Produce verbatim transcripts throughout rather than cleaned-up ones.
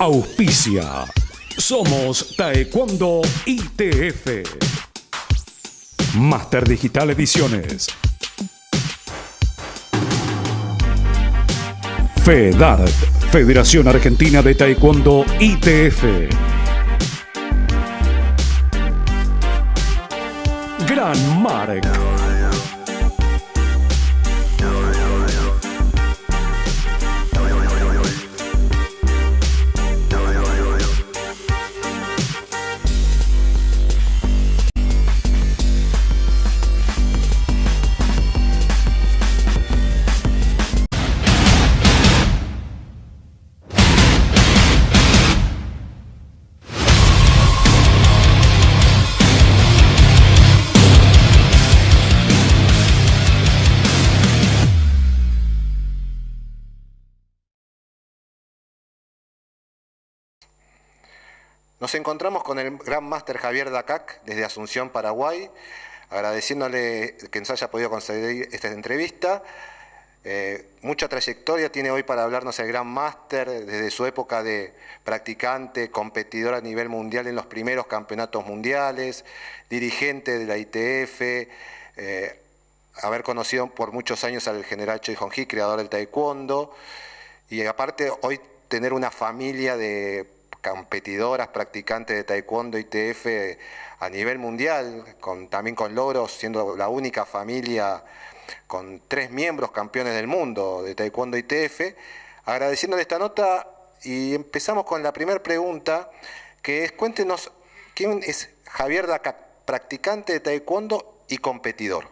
Auspicia. Somos Taekwondo I T F. Máster Digital Ediciones. FEDART, Federación Argentina de Taekwondo I T F. Gran Marc. Nos encontramos con el Gran Máster Javier Dacac desde Asunción, Paraguay, agradeciéndole que nos haya podido conceder esta entrevista. Eh, mucha trayectoria tiene hoy para hablarnos el Gran Máster desde su época de practicante, competidor a nivel mundial en los primeros campeonatos mundiales, dirigente de la I T F, eh, haber conocido por muchos años al general Choi Hong Hee, creador del taekwondo, y aparte hoy tener una familia de competidoras, practicantes de taekwondo I T F a nivel mundial, con, también con logros, siendo la única familia con tres miembros campeones del mundo de taekwondo I T F. Agradeciéndole esta nota y empezamos con la primera pregunta, que es: cuéntenos quién es Javier Dacac, practicante de taekwondo y competidor.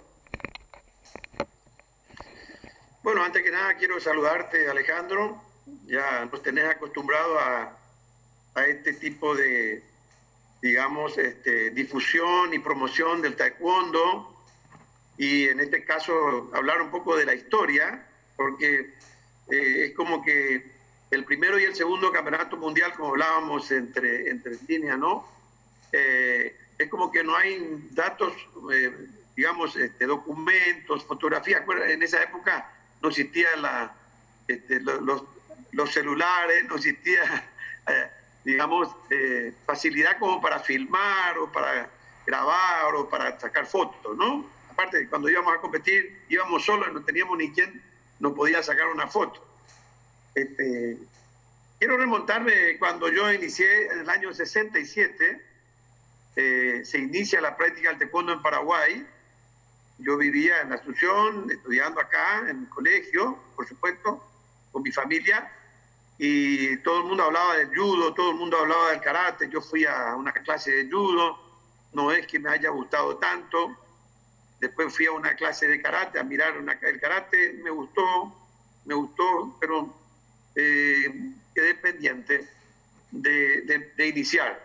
Bueno, antes que nada quiero saludarte, Alejandro. Ya nos tenés acostumbrado a a este tipo de, digamos, este, difusión y promoción del taekwondo, y en este caso hablar un poco de la historia, porque eh, es como que el primero y el segundo campeonato mundial, como hablábamos entre, entre líneas, ¿no? Eh, es como que no hay datos, eh, digamos, este, documentos, fotografías. En esa época no existían la, este, los, los, los celulares, no existía eh, digamos, eh, facilidad como para filmar o para grabar o para sacar fotos, ¿no? Aparte, cuando íbamos a competir, íbamos solos, no teníamos ni quien nos podía sacar una foto. Este, quiero remontarme cuando yo inicié en el año sesenta y siete, eh, se inicia la práctica del taekwondo en Paraguay. Yo vivía en Asunción, estudiando acá en el colegio, por supuesto, con mi familia, y todo el mundo hablaba del judo, todo el mundo hablaba del karate. Yo fui a una clase de judo, no es que me haya gustado tanto. Después fui a una clase de karate, a mirar una, el karate, me gustó, me gustó, pero eh, quedé pendiente de, de, de iniciar.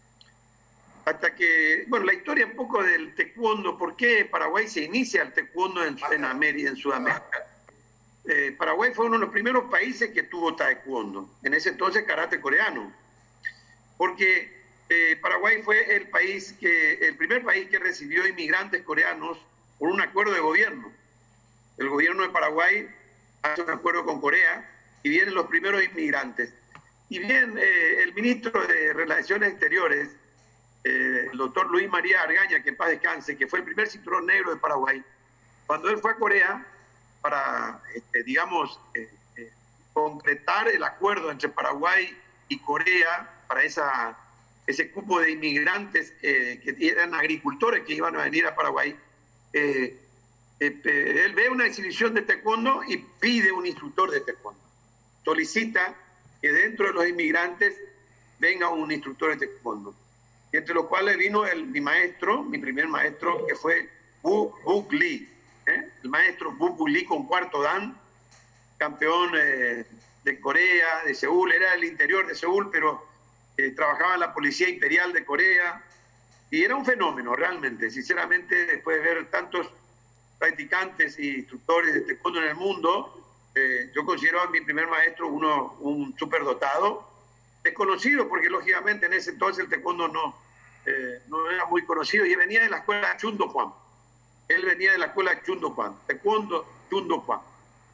Hasta que, bueno, la historia un poco del taekwondo, ¿por qué Paraguay se inicia el taekwondo en, en, América, en Sudamérica? Eh, Paraguay fue uno de los primeros países que tuvo taekwondo, en ese entonces karate coreano, porque eh, Paraguay fue el país que, el primer país que recibió inmigrantes coreanos por un acuerdo de gobierno. El gobierno de Paraguay hace un acuerdo con Corea y vienen los primeros inmigrantes. Y bien, eh, el ministro de Relaciones Exteriores, eh, el doctor Luis María Argaña, que en paz descanse, que fue el primer cinturón negro de Paraguay, cuando él fue a Corea para, este, digamos, eh, eh, concretar el acuerdo entre Paraguay y Corea para esa, ese cupo de inmigrantes eh, que eran agricultores que iban a venir a Paraguay. Eh, eh, él ve una exhibición de taekwondo y pide un instructor de taekwondo. Solicita que dentro de los inmigrantes venga un instructor de taekwondo. Y entre los cuales vino el, mi maestro, mi primer maestro, que fue Wu Buk Lee. ¿Eh? El maestro Buk Lee con cuarto dan, campeón eh, de Corea, de Seúl, era del interior de Seúl, pero eh, trabajaba en la Policía Imperial de Corea, y era un fenómeno realmente. Sinceramente, después de ver tantos practicantes y instructores de taekwondo en el mundo, eh, yo considero a mi primer maestro uno, un superdotado, desconocido, porque lógicamente en ese entonces el taekwondo no, eh, no era muy conocido, y venía de la escuela Chun Do Hwan. Él venía de la escuela Chun Do Hwan, taekwondo Chun Do Hwan.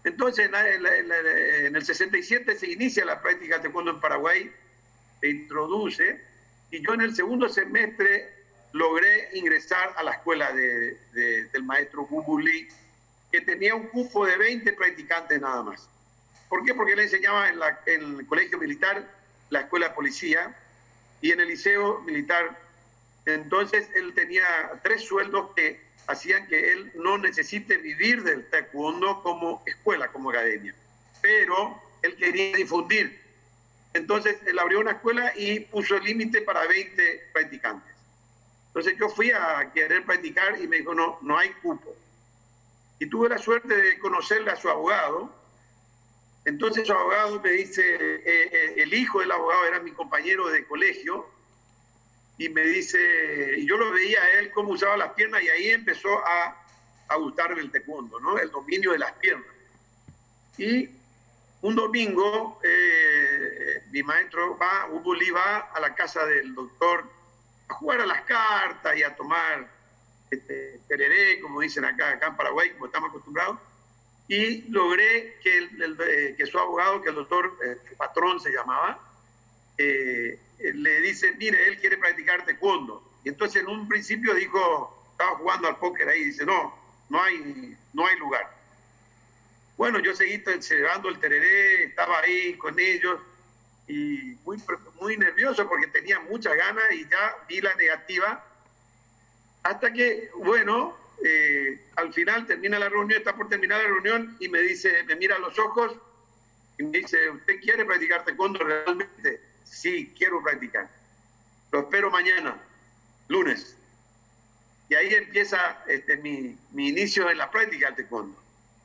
Entonces, en, en, en, en el sesenta y siete se inicia la práctica de taekwondo en Paraguay, se introduce, y yo en el segundo semestre logré ingresar a la escuela de, de, del maestro Bubu Lee, que tenía un cupo de veinte practicantes nada más. ¿Por qué? Porque él enseñaba en, la, en el colegio militar, la escuela de policía, y en el liceo militar. Entonces él tenía tres sueldos que hacían que él no necesite vivir del taekwondo como escuela, como academia. Pero él quería difundir. Entonces él abrió una escuela y puso el límite para veinte practicantes. Entonces yo fui a querer practicar y me dijo, no, no hay cupo. Y tuve la suerte de conocerle a su abogado. Entonces su abogado me dice, eh, eh, el hijo del abogado era mi compañero de colegio, y me dice, y yo lo veía a él cómo usaba las piernas, y ahí empezó a, a gustarme el taekwondo, ¿no? El dominio de las piernas. Y un domingo, eh, mi maestro va, Bubu Lee va a la casa del doctor a jugar a las cartas y a tomar este, tereré, como dicen acá, acá en Paraguay, como estamos acostumbrados, y logré que, el, el, eh, que su abogado, que el doctor eh, Patrón se llamaba, eh, le dice, mire, él quiere practicar taekwondo. Y entonces en un principio dijo, estaba jugando al póker ahí, dice, no, no hay, no hay lugar. Bueno, yo seguí celebrando el tereré, estaba ahí con ellos, y muy, muy nervioso porque tenía muchas ganas y ya vi la negativa, hasta que, bueno, eh, al final termina la reunión, está por terminar la reunión, y me dice, me mira a los ojos y me dice, ¿usted quiere practicar taekwondo realmente? Sí, quiero practicar. Lo espero mañana, lunes. Y ahí empieza este, mi, mi inicio en la práctica del taekwondo.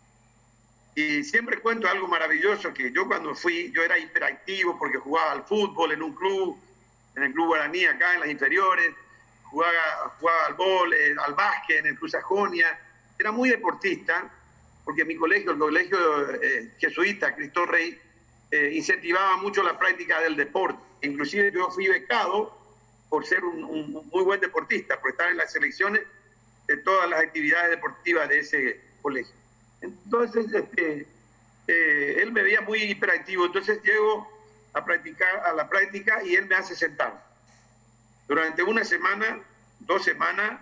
Y siempre cuento algo maravilloso, que yo cuando fui, yo era hiperactivo porque jugaba al fútbol en un club, en el Club Guaraní acá en las inferiores, jugaba, jugaba al bol, eh, al básquet en el Cruz Sajonia, era muy deportista, porque mi colegio, el colegio eh, jesuita Cristo Rey, eh, incentivaba mucho la práctica del deporte. Inclusive yo fui becado por ser un, un muy buen deportista, por estar en las selecciones de todas las actividades deportivas de ese colegio. Entonces, este, eh, él me veía muy hiperactivo, entonces llego a practicar, a la práctica, y él me hace sentar. Durante una semana, dos semanas,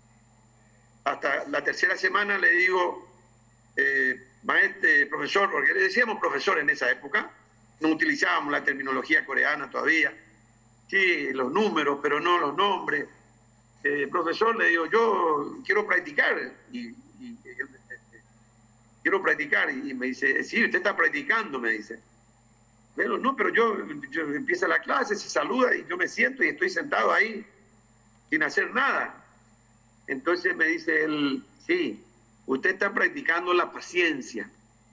hasta la tercera semana le digo, eh, maestro, profesor, porque le decíamos profesor en esa época, no utilizábamos la terminología coreana todavía, sí, los números, pero no los nombres. Eh, profesor, le digo, yo quiero practicar, y, y él me quiero practicar, y me dice, sí, usted está practicando, me dice. Pero no, pero yo, yo empieza la clase, se saluda, y yo me siento y estoy sentado ahí sin hacer nada. Entonces me dice él, sí, usted está practicando la paciencia,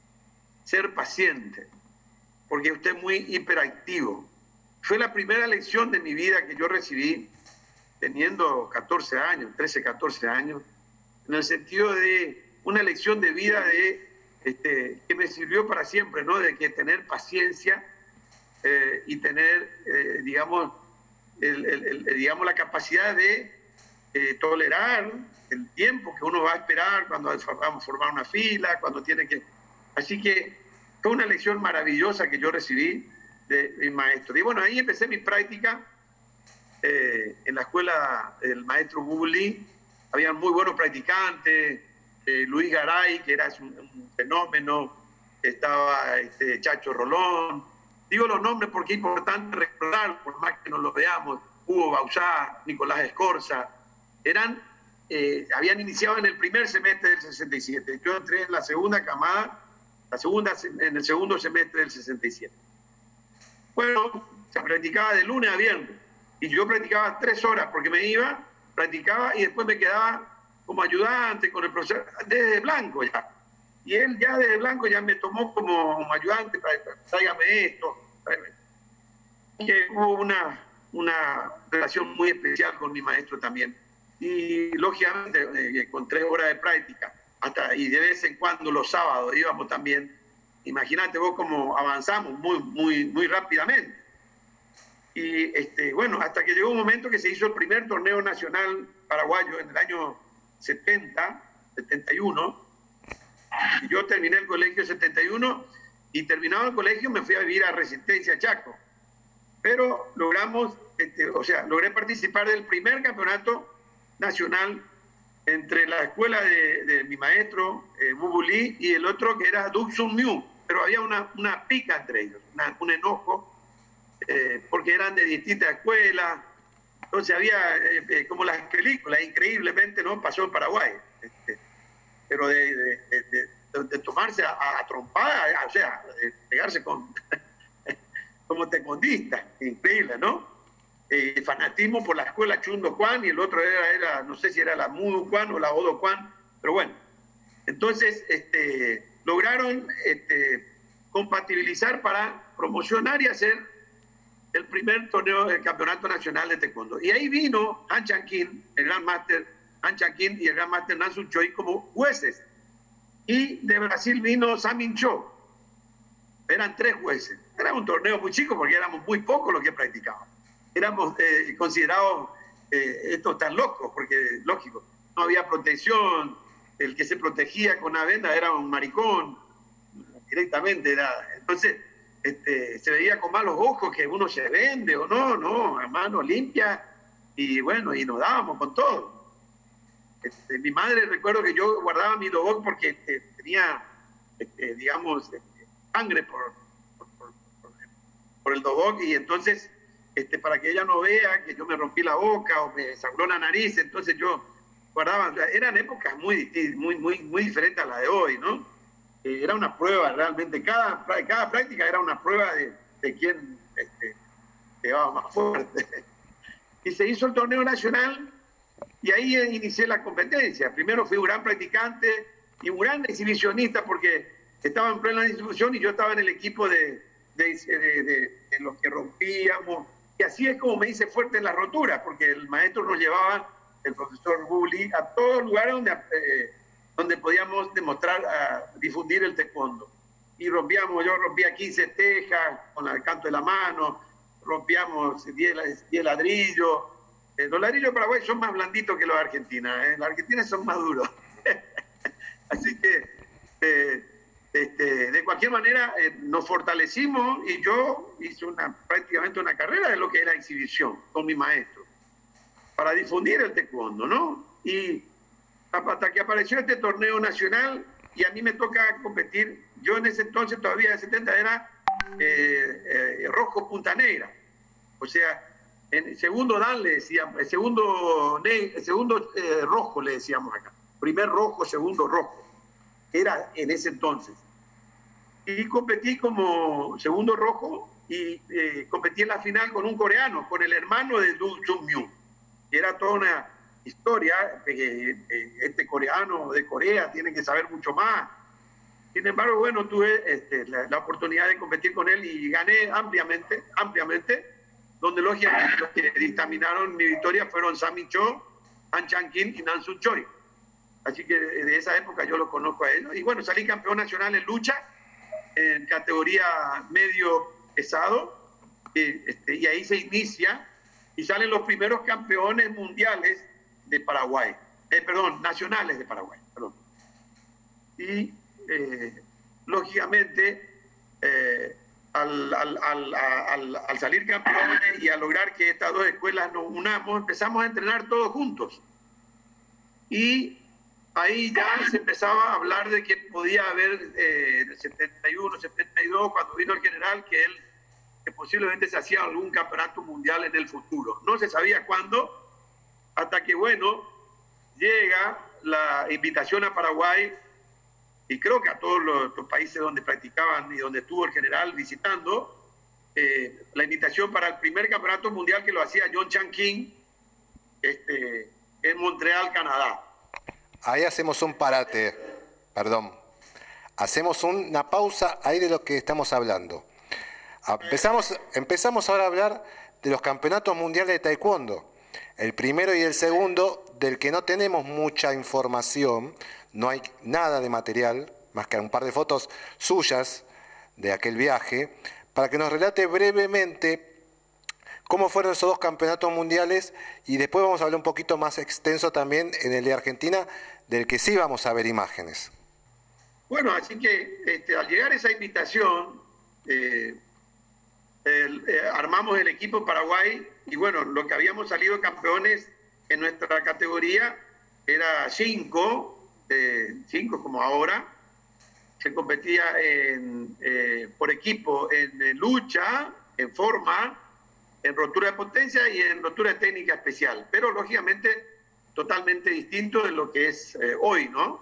ser paciente, porque usted es muy hiperactivo. Fue la primera lección de mi vida que yo recibí teniendo catorce años, trece, catorce años, en el sentido de una lección de vida de, este, que me sirvió para siempre, ¿no? De que tener paciencia eh, y tener, eh, digamos, el, el, el, digamos, la capacidad de eh, tolerar el tiempo que uno va a esperar cuando vamos a formar una fila, cuando tiene que... Así que fue una lección maravillosa que yo recibí de mi maestro. Y bueno, ahí empecé mi práctica eh, en la escuela del maestro Bubu Lee. Habían muy buenos practicantes, Eh, Luis Garay, que era un, un fenómeno, estaba este, Chacho Rolón. Digo los nombres porque es importante recordar, por más que no los veamos, Hugo Bauzá, Nicolás Escorza, eran, eh, habían iniciado en el primer semestre del sesenta y siete. Yo entré en la segunda camada, la segunda, en el segundo semestre del sesenta y siete. Bueno, se practicaba de lunes a viernes, y yo practicaba tres horas porque me iba, practicaba y después me quedaba como ayudante con el profesor, desde blanco ya. Y él ya desde blanco ya me tomó como ayudante, para, tráigame esto. Tráigame. Y hubo una, una relación muy especial con mi maestro también. Y lógicamente eh, con tres horas de práctica, hasta, y de vez en cuando los sábados íbamos también. Imagínate vos cómo avanzamos muy, muy, muy rápidamente. Y este, bueno, hasta que llegó un momento que se hizo el primer torneo nacional paraguayo en el año setenta, setenta y uno, Yo terminé el colegio en setenta y uno y terminado el colegio me fui a vivir a Resistencia, Chaco. Pero logramos, este, o sea, logré participar del primer campeonato nacional entre la escuela de, de mi maestro, eh, Bubulí, y el otro que era Duc Sun Miu. Pero había una, una pica entre ellos, una, un enojo, eh, porque eran de distintas escuelas. Entonces había, eh, eh, como las películas, increíblemente, ¿no? Pasó en Paraguay. Este, pero de, de, de, de, de tomarse a, a trompada, o sea, de pegarse con, como taekwondista, increíble, ¿no? Eh, fanatismo por la escuela Chundo Kwan y el otro era, era, no sé si era la Mudo Kwan o la Odo Kwan, pero bueno. Entonces, este, lograron este, compatibilizar para promocionar y hacer el primer torneo del Campeonato Nacional de Taekwondo. Y ahí vino Han Chang-Kin, el Gran Master Han Chang-Kin y el Gran Master Nan Sun Choi como jueces. Y de Brasil vino Samin Cho. Eran tres jueces. Era un torneo muy chico porque éramos muy pocos los que practicaban. Éramos eh, considerados eh, estos tan locos, porque lógico, no había protección, el que se protegía con una venda era un maricón, directamente era. Entonces, este, se veía con malos ojos que uno se vende o no, no, a mano limpia, y bueno, y nos dábamos con todo. Este, mi madre, recuerdo que yo guardaba mi dobok porque este, tenía, este, digamos, este, sangre por, por, por, por, por el dobok, y entonces, este, para que ella no vea que yo me rompí la boca o me sangró la nariz, entonces yo guardaba. Eran épocas muy, muy, muy, muy diferentes a las de hoy, ¿no? Eh, era una prueba realmente, cada, cada práctica era una prueba de, de quién este, quedaba más fuerte. Y se hizo el torneo nacional y ahí inicié la competencia. Primero fui un gran practicante y un gran exhibicionista porque estaba en plena distribución y yo estaba en el equipo de, de, de, de, de los que rompíamos. Y así es como me hice fuerte en las roturas, porque el maestro nos llevaba, el profesor Bubulí, a todos lugares donde, eh, donde podíamos demostrar, uh, difundir el taekwondo. Y rompíamos, yo rompía quince tejas con el canto de la mano, rompíamos diez ladrillos. Eh, los ladrillos de Paraguay son más blanditos que los de Argentina, ¿eh? Los argentinos son más duros. Así que, eh, este, de cualquier manera, eh, nos fortalecimos y yo hice una, prácticamente una carrera de lo que era exhibición con mi maestro, para difundir el taekwondo, ¿no? Y hasta que apareció este torneo nacional y a mí me toca competir, yo en ese entonces todavía de setenta era eh, eh, rojo punta negra, o sea, en segundo dan le decíamos, el segundo, el segundo eh, rojo le decíamos acá, primer rojo, segundo rojo, era en ese entonces. Y competí como segundo rojo y eh, competí en la final con un coreano, con el hermano de Du Sun Miu. Era toda una historia, que eh, este coreano de Corea tiene que saber mucho más. Sin embargo, bueno, tuve este, la, la oportunidad de competir con él y gané ampliamente, ampliamente, donde lógicamente los que dictaminaron mi victoria fueron Samin Cho, Han Chang-Kin y Nan Sun Choi. Así que de esa época yo los conozco a ellos. Y bueno, salí campeón nacional en lucha, en categoría medio pesado, y, este, y ahí se inicia y salen los primeros campeones mundiales de Paraguay, eh, perdón, nacionales de Paraguay, perdón. Y eh, lógicamente eh, al, al, al, al, al salir campeones y a lograr que estas dos escuelas nos unamos, empezamos a entrenar todos juntos. Y ahí ya se empezaba a hablar de que podía haber eh, en el setenta y uno, setenta y dos, cuando vino el general, que él que posiblemente se hacía algún campeonato mundial en el futuro. No se sabía cuándo, hasta que, bueno, llega la invitación a Paraguay, y creo que a todos los, los países donde practicaban y donde estuvo el general visitando, eh, la invitación para el primer campeonato mundial que lo hacía John Chang-Kin este, en Montreal, Canadá. Ahí hacemos un parate, perdón. Hacemos una pausa ahí de lo que estamos hablando. Empezamos, empezamos ahora a hablar de los campeonatos mundiales de taekwondo. El primero y el segundo, del que no tenemos mucha información, no hay nada de material, más que un par de fotos suyas de aquel viaje, para que nos relate brevemente cómo fueron esos dos campeonatos mundiales y después vamos a hablar un poquito más extenso también en el de Argentina, del que sí vamos a ver imágenes. Bueno, así que este, al llegar esa invitación, eh, el, eh, armamos el equipo en Paraguay y bueno, lo que habíamos salido campeones en nuestra categoría era cinco, eh, cinco como ahora. Se competía en, eh, por equipo en, en lucha, en forma, en rotura de potencia y en rotura de técnica especial, pero lógicamente totalmente distinto de lo que es eh, hoy, ¿no?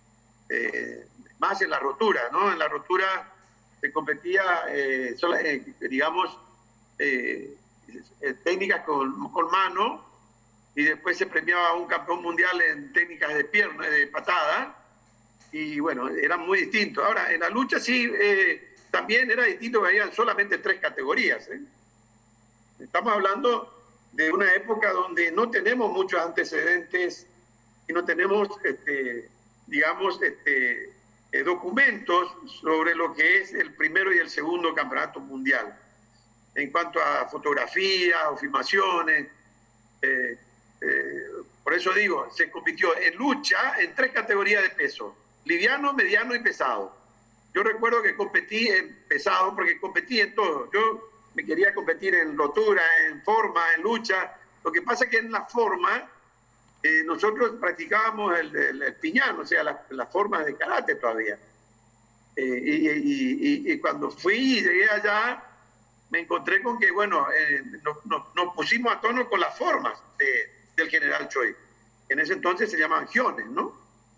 Eh, más en la rotura, ¿no? En la rotura se competía, eh, sola, eh, digamos, eh, eh, técnicas con, con mano y después se premiaba a un campeón mundial en técnicas de pierna, de patada, y bueno, eran muy distintos. Ahora, en la lucha sí, eh, también era distinto, que habían solamente tres categorías, ¿eh? Estamos hablando de una época donde no tenemos muchos antecedentes y no tenemos, este, digamos, este, eh, documentos sobre lo que es el primero y el segundo campeonato mundial. En cuanto a fotografías o filmaciones, eh, eh, por eso digo, se compitió en lucha en tres categorías de peso: liviano, mediano y pesado. Yo recuerdo que competí en pesado porque competí en todo. Yo me quería competir en rotura, en forma, en lucha. Lo que pasa es que en la forma eh, nosotros practicábamos el, el, el piñán, o sea, las la formas de karate todavía. Eh, y, y, y, y cuando fui y llegué allá, me encontré con que, bueno, eh, nos, nos, nos pusimos a tono con las formas de, del general Choi. En ese entonces se llamaban giones, ¿no?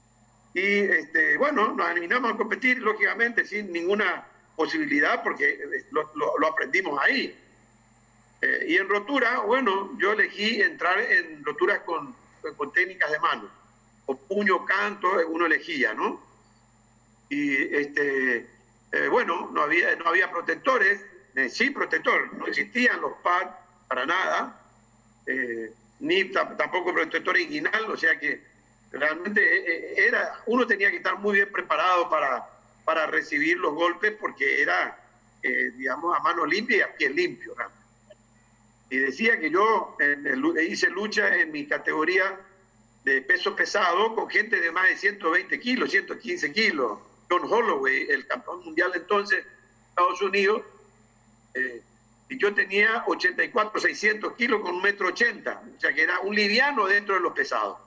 Y, este, bueno, nos animamos a competir, lógicamente, sin ninguna posibilidad, porque lo, lo, lo aprendimos ahí. Eh, y en rotura, bueno, yo elegí entrar en roturas con, con técnicas de mano, o puño, canto, uno elegía, ¿no? Y, este, eh, bueno, no había, no había protectores, eh, sí protector, no existían los pads para nada, eh, ni tampoco protector inguinal, o sea que realmente era, uno tenía que estar muy bien preparado para, para recibir los golpes, porque era, eh, digamos, a mano limpia y a pie limpio. Realmente. Y decía que yo en el, hice lucha en mi categoría de peso pesado con gente de más de ciento veinte kilos, ciento quince kilos. John Holloway, el campeón mundial entonces de Estados Unidos, eh, y yo tenía ochenta y cuatro, seiscientos kilos con un metro ochenta, o sea que era un liviano dentro de los pesados.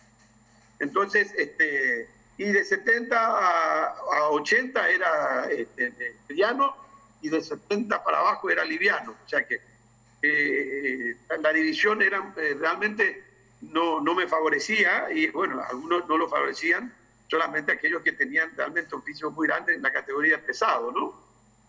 Entonces, este, y de setenta a, a ochenta era este, liviano, y de setenta para abajo era liviano. O sea que eh, la división era, eh, realmente no, no me favorecía, y bueno, algunos no lo favorecían, solamente aquellos que tenían realmente un físico muy grande en la categoría pesado, ¿no?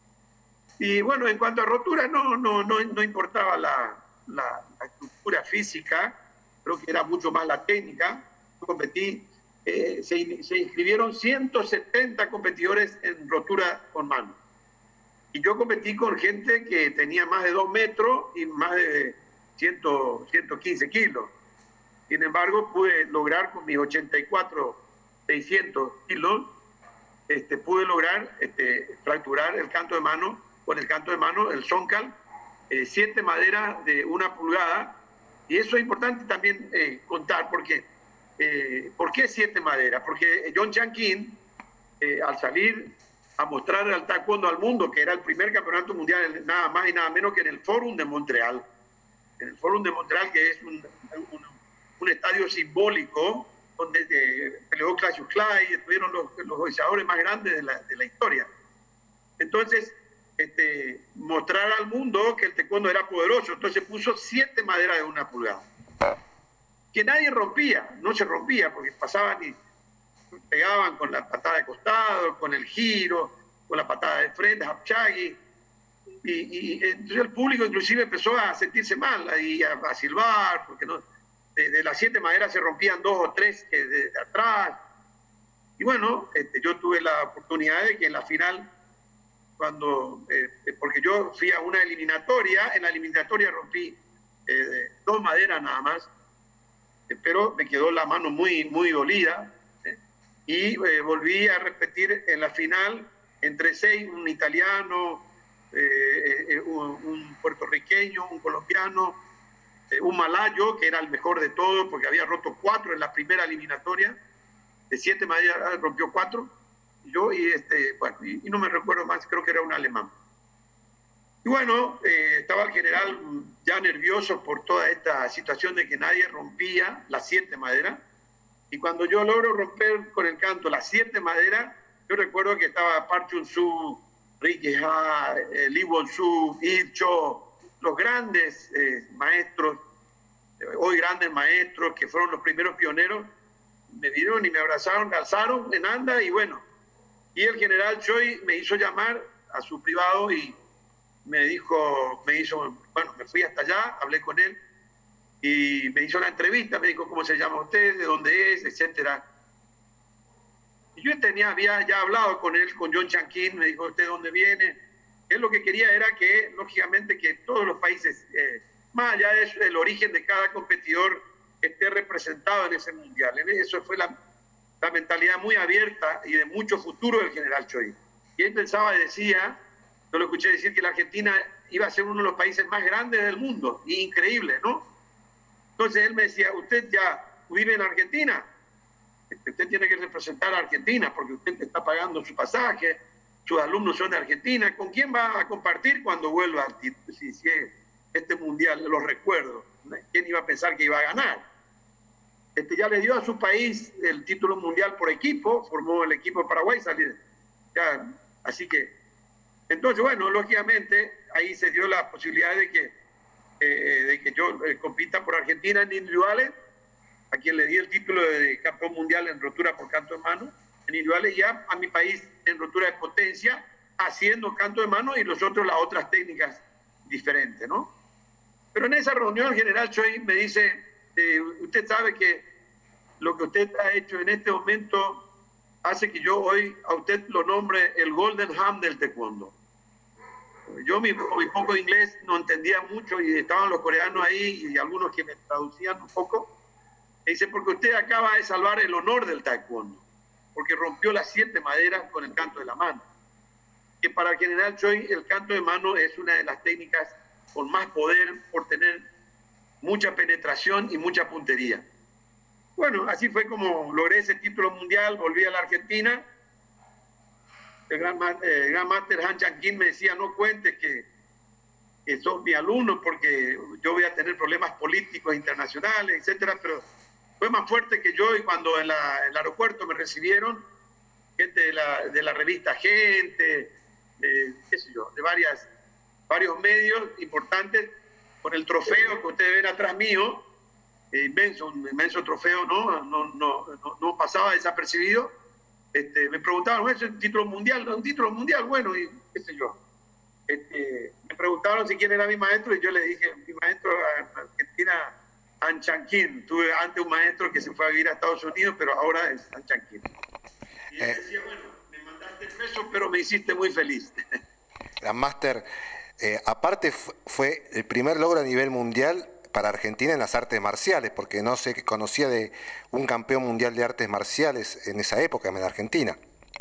Y bueno, en cuanto a rotura, no, no, no, no importaba la, la, la estructura física, creo que era mucho más la técnica. Competí, eh, se, se inscribieron ciento setenta competidores en rotura con mano. Y yo competí con gente que tenía más de dos metros y más de cien, ciento quince kilos. Sin embargo, pude lograr con mis ochenta y cuatro, seiscientos kilos, este, pude lograr este, fracturar el canto de mano, con el canto de mano, el zoncal, eh, siete maderas de una pulgada. Y eso es importante también eh, contar, porque Eh, ¿por qué siete maderas? Porque John Chan Kim, eh, al salir a mostrar al taekwondo al mundo, que era el primer campeonato mundial, nada más y nada menos que en el Fórum de Montreal, en el Fórum de Montreal, que es un, un, un estadio simbólico donde eh, peleó Cassius Clay, estuvieron los, los boxeadores más grandes de la, de la historia. Entonces, este, mostrar al mundo que el taekwondo era poderoso, entonces puso siete maderas de una pulgada, que nadie rompía, no se rompía, porque pasaban y pegaban con la patada de costado, con el giro, con la patada de frente, hapchagi, y, y entonces el público inclusive empezó a sentirse mal y a, a silbar, porque no, de, de las siete maderas se rompían dos o tres que de, de atrás. Y bueno, este, yo tuve la oportunidad de que en la final, cuando, eh, porque yo fui a una eliminatoria, en la eliminatoria rompí eh, dos maderas nada más, pero me quedó la mano muy, muy dolida, ¿eh? Y eh, volví a repetir en la final entre seis, un italiano, eh, eh, un, un puertorriqueño, un colombiano, eh, un malayo, que era el mejor de todos, porque había roto cuatro en la primera eliminatoria, de siete maderas rompió cuatro, yo y este, bueno, y, y no me recuerdo más, creo que era un alemán. Y bueno, eh, estaba el general ya nervioso por toda esta situación de que nadie rompía las siete maderas. Y cuando yo logro romper con el canto las siete maderas, yo recuerdo que estaba Park Chun-soo, Ricky Ha, eh, Lee Won-soo, Ip Cho, los grandes eh, maestros, eh, hoy grandes maestros que fueron los primeros pioneros, me vieron y me abrazaron, me alzaron en anda y bueno. Y el general Choi me hizo llamar a su privado y me dijo, me hizo, bueno, me fui hasta allá, hablé con él y me hizo la entrevista, me dijo cómo se llama usted, de dónde es, etcétera. Y yo tenía, había ya hablado con él, con John Chang-kin, me dijo, ¿usted dónde viene? Él lo que quería era que, lógicamente, que todos los países, eh, más allá del origen de cada competidor, esté representado en ese mundial. Eso fue la, la mentalidad muy abierta y de mucho futuro del general Choi. Y él pensaba y decía, yo lo escuché decir que la Argentina iba a ser uno de los países más grandes del mundo, y increíble, ¿no? Entonces él me decía, usted ya vive en Argentina, usted tiene que representar a Argentina porque usted está pagando su pasaje, sus alumnos son de Argentina, ¿con quién va a compartir cuando vuelva si, si este mundial? Los recuerdo, ¿quién iba a pensar que iba a ganar? Este, ya le dio a su país el título mundial por equipo, formó el equipo de Paraguay, salir, ya, así que, entonces bueno, lógicamente ahí se dio la posibilidad de que, eh, de que yo eh, compita por Argentina en individuales, a quien le di el título de campeón mundial en rotura por canto de mano, en individuales, ya a mi país en rotura de potencia, haciendo canto de mano y los otros las otras técnicas diferentes, ¿no? Pero en esa reunión el general Choi me dice, eh, usted sabe que lo que usted ha hecho en este momento hace que yo hoy a usted lo nombre el Golden Ham del taekwondo. Yo mi, mi poco inglés no entendía mucho y estaban los coreanos ahí y algunos que me traducían un poco. Me dice, porque usted acaba de salvar el honor del taekwondo, porque rompió las siete maderas con el canto de la mano. Que para el general Choi el canto de mano es una de las técnicas con más poder por tener mucha penetración y mucha puntería. Bueno, así fue como logré ese título mundial, volví a la Argentina. El gran, eh, gran máster Han Chang-kin me decía, no cuentes que, que sos mi alumno porque yo voy a tener problemas políticos internacionales, etcétera, pero fue más fuerte que yo y cuando en, la, en el aeropuerto me recibieron gente de la, de la revista Gente, de, qué sé yo, de varias, varios medios importantes, con el trofeo que ustedes ven atrás mío, eh, inmenso, un inmenso trofeo, ¿no? No, no, no, no pasaba desapercibido. Este, me preguntaban, ¿es un título mundial? ¿Un título mundial? Bueno, y qué sé yo. Este, me preguntaron si quién era mi maestro y yo le dije, mi maestro en Argentina, Han Chang-kin. Tuve antes un maestro que se fue a vivir a Estados Unidos, pero ahora es Han Chang-kin. Y él decía, bueno, me mandaste el peso, pero me hiciste muy feliz. Grandmaster, eh, aparte fue el primer logro a nivel mundial para Argentina en las artes marciales, porque no se conocía de un campeón mundial de artes marciales en esa época en Argentina.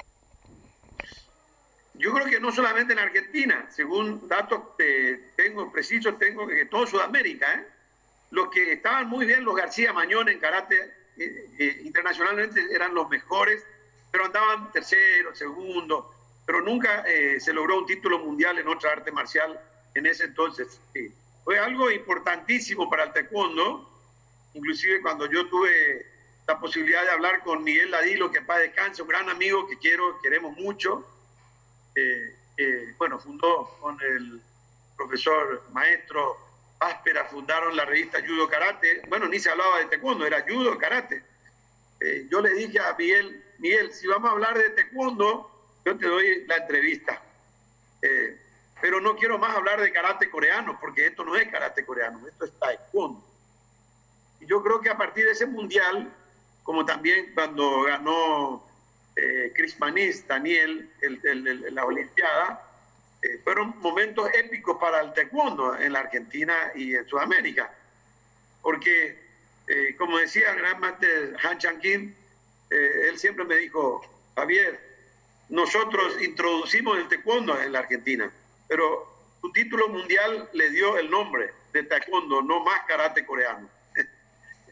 Yo creo que no solamente en Argentina, según datos que tengo precisos, tengo que todo Sudamérica, ¿eh? Los que estaban muy bien, los García Mañón en karate, eh, eh, internacionalmente eran los mejores, pero andaban tercero, segundo, pero nunca eh, se logró un título mundial en otra arte marcial en ese entonces. Eh, fue algo importantísimo para el taekwondo, inclusive cuando yo tuve la posibilidad de hablar con Miguel Ladilo, que en paz descanse, un gran amigo que quiero, queremos mucho. Eh, eh, bueno, fundó con el profesor maestro Áspera, fundaron la revista Judo Karate. Bueno, ni se hablaba de taekwondo, era judo karate. Eh, yo le dije a Miguel, Miguel, si vamos a hablar de taekwondo, yo te doy la entrevista. Eh, pero no quiero más hablar de karate coreano, porque esto no es karate coreano, esto es taekwondo. Y yo creo que a partir de ese mundial, como también cuando ganó eh, Chris Manís, Daniel, el, el, el, la Olimpiada, eh, fueron momentos épicos para el taekwondo en la Argentina y en Sudamérica. Porque, eh, como decía el gran máster Han Chang-kin, eh, él siempre me dijo, Javier, nosotros introducimos el taekwondo en la Argentina, pero su título mundial le dio el nombre de taekwondo, no más karate coreano.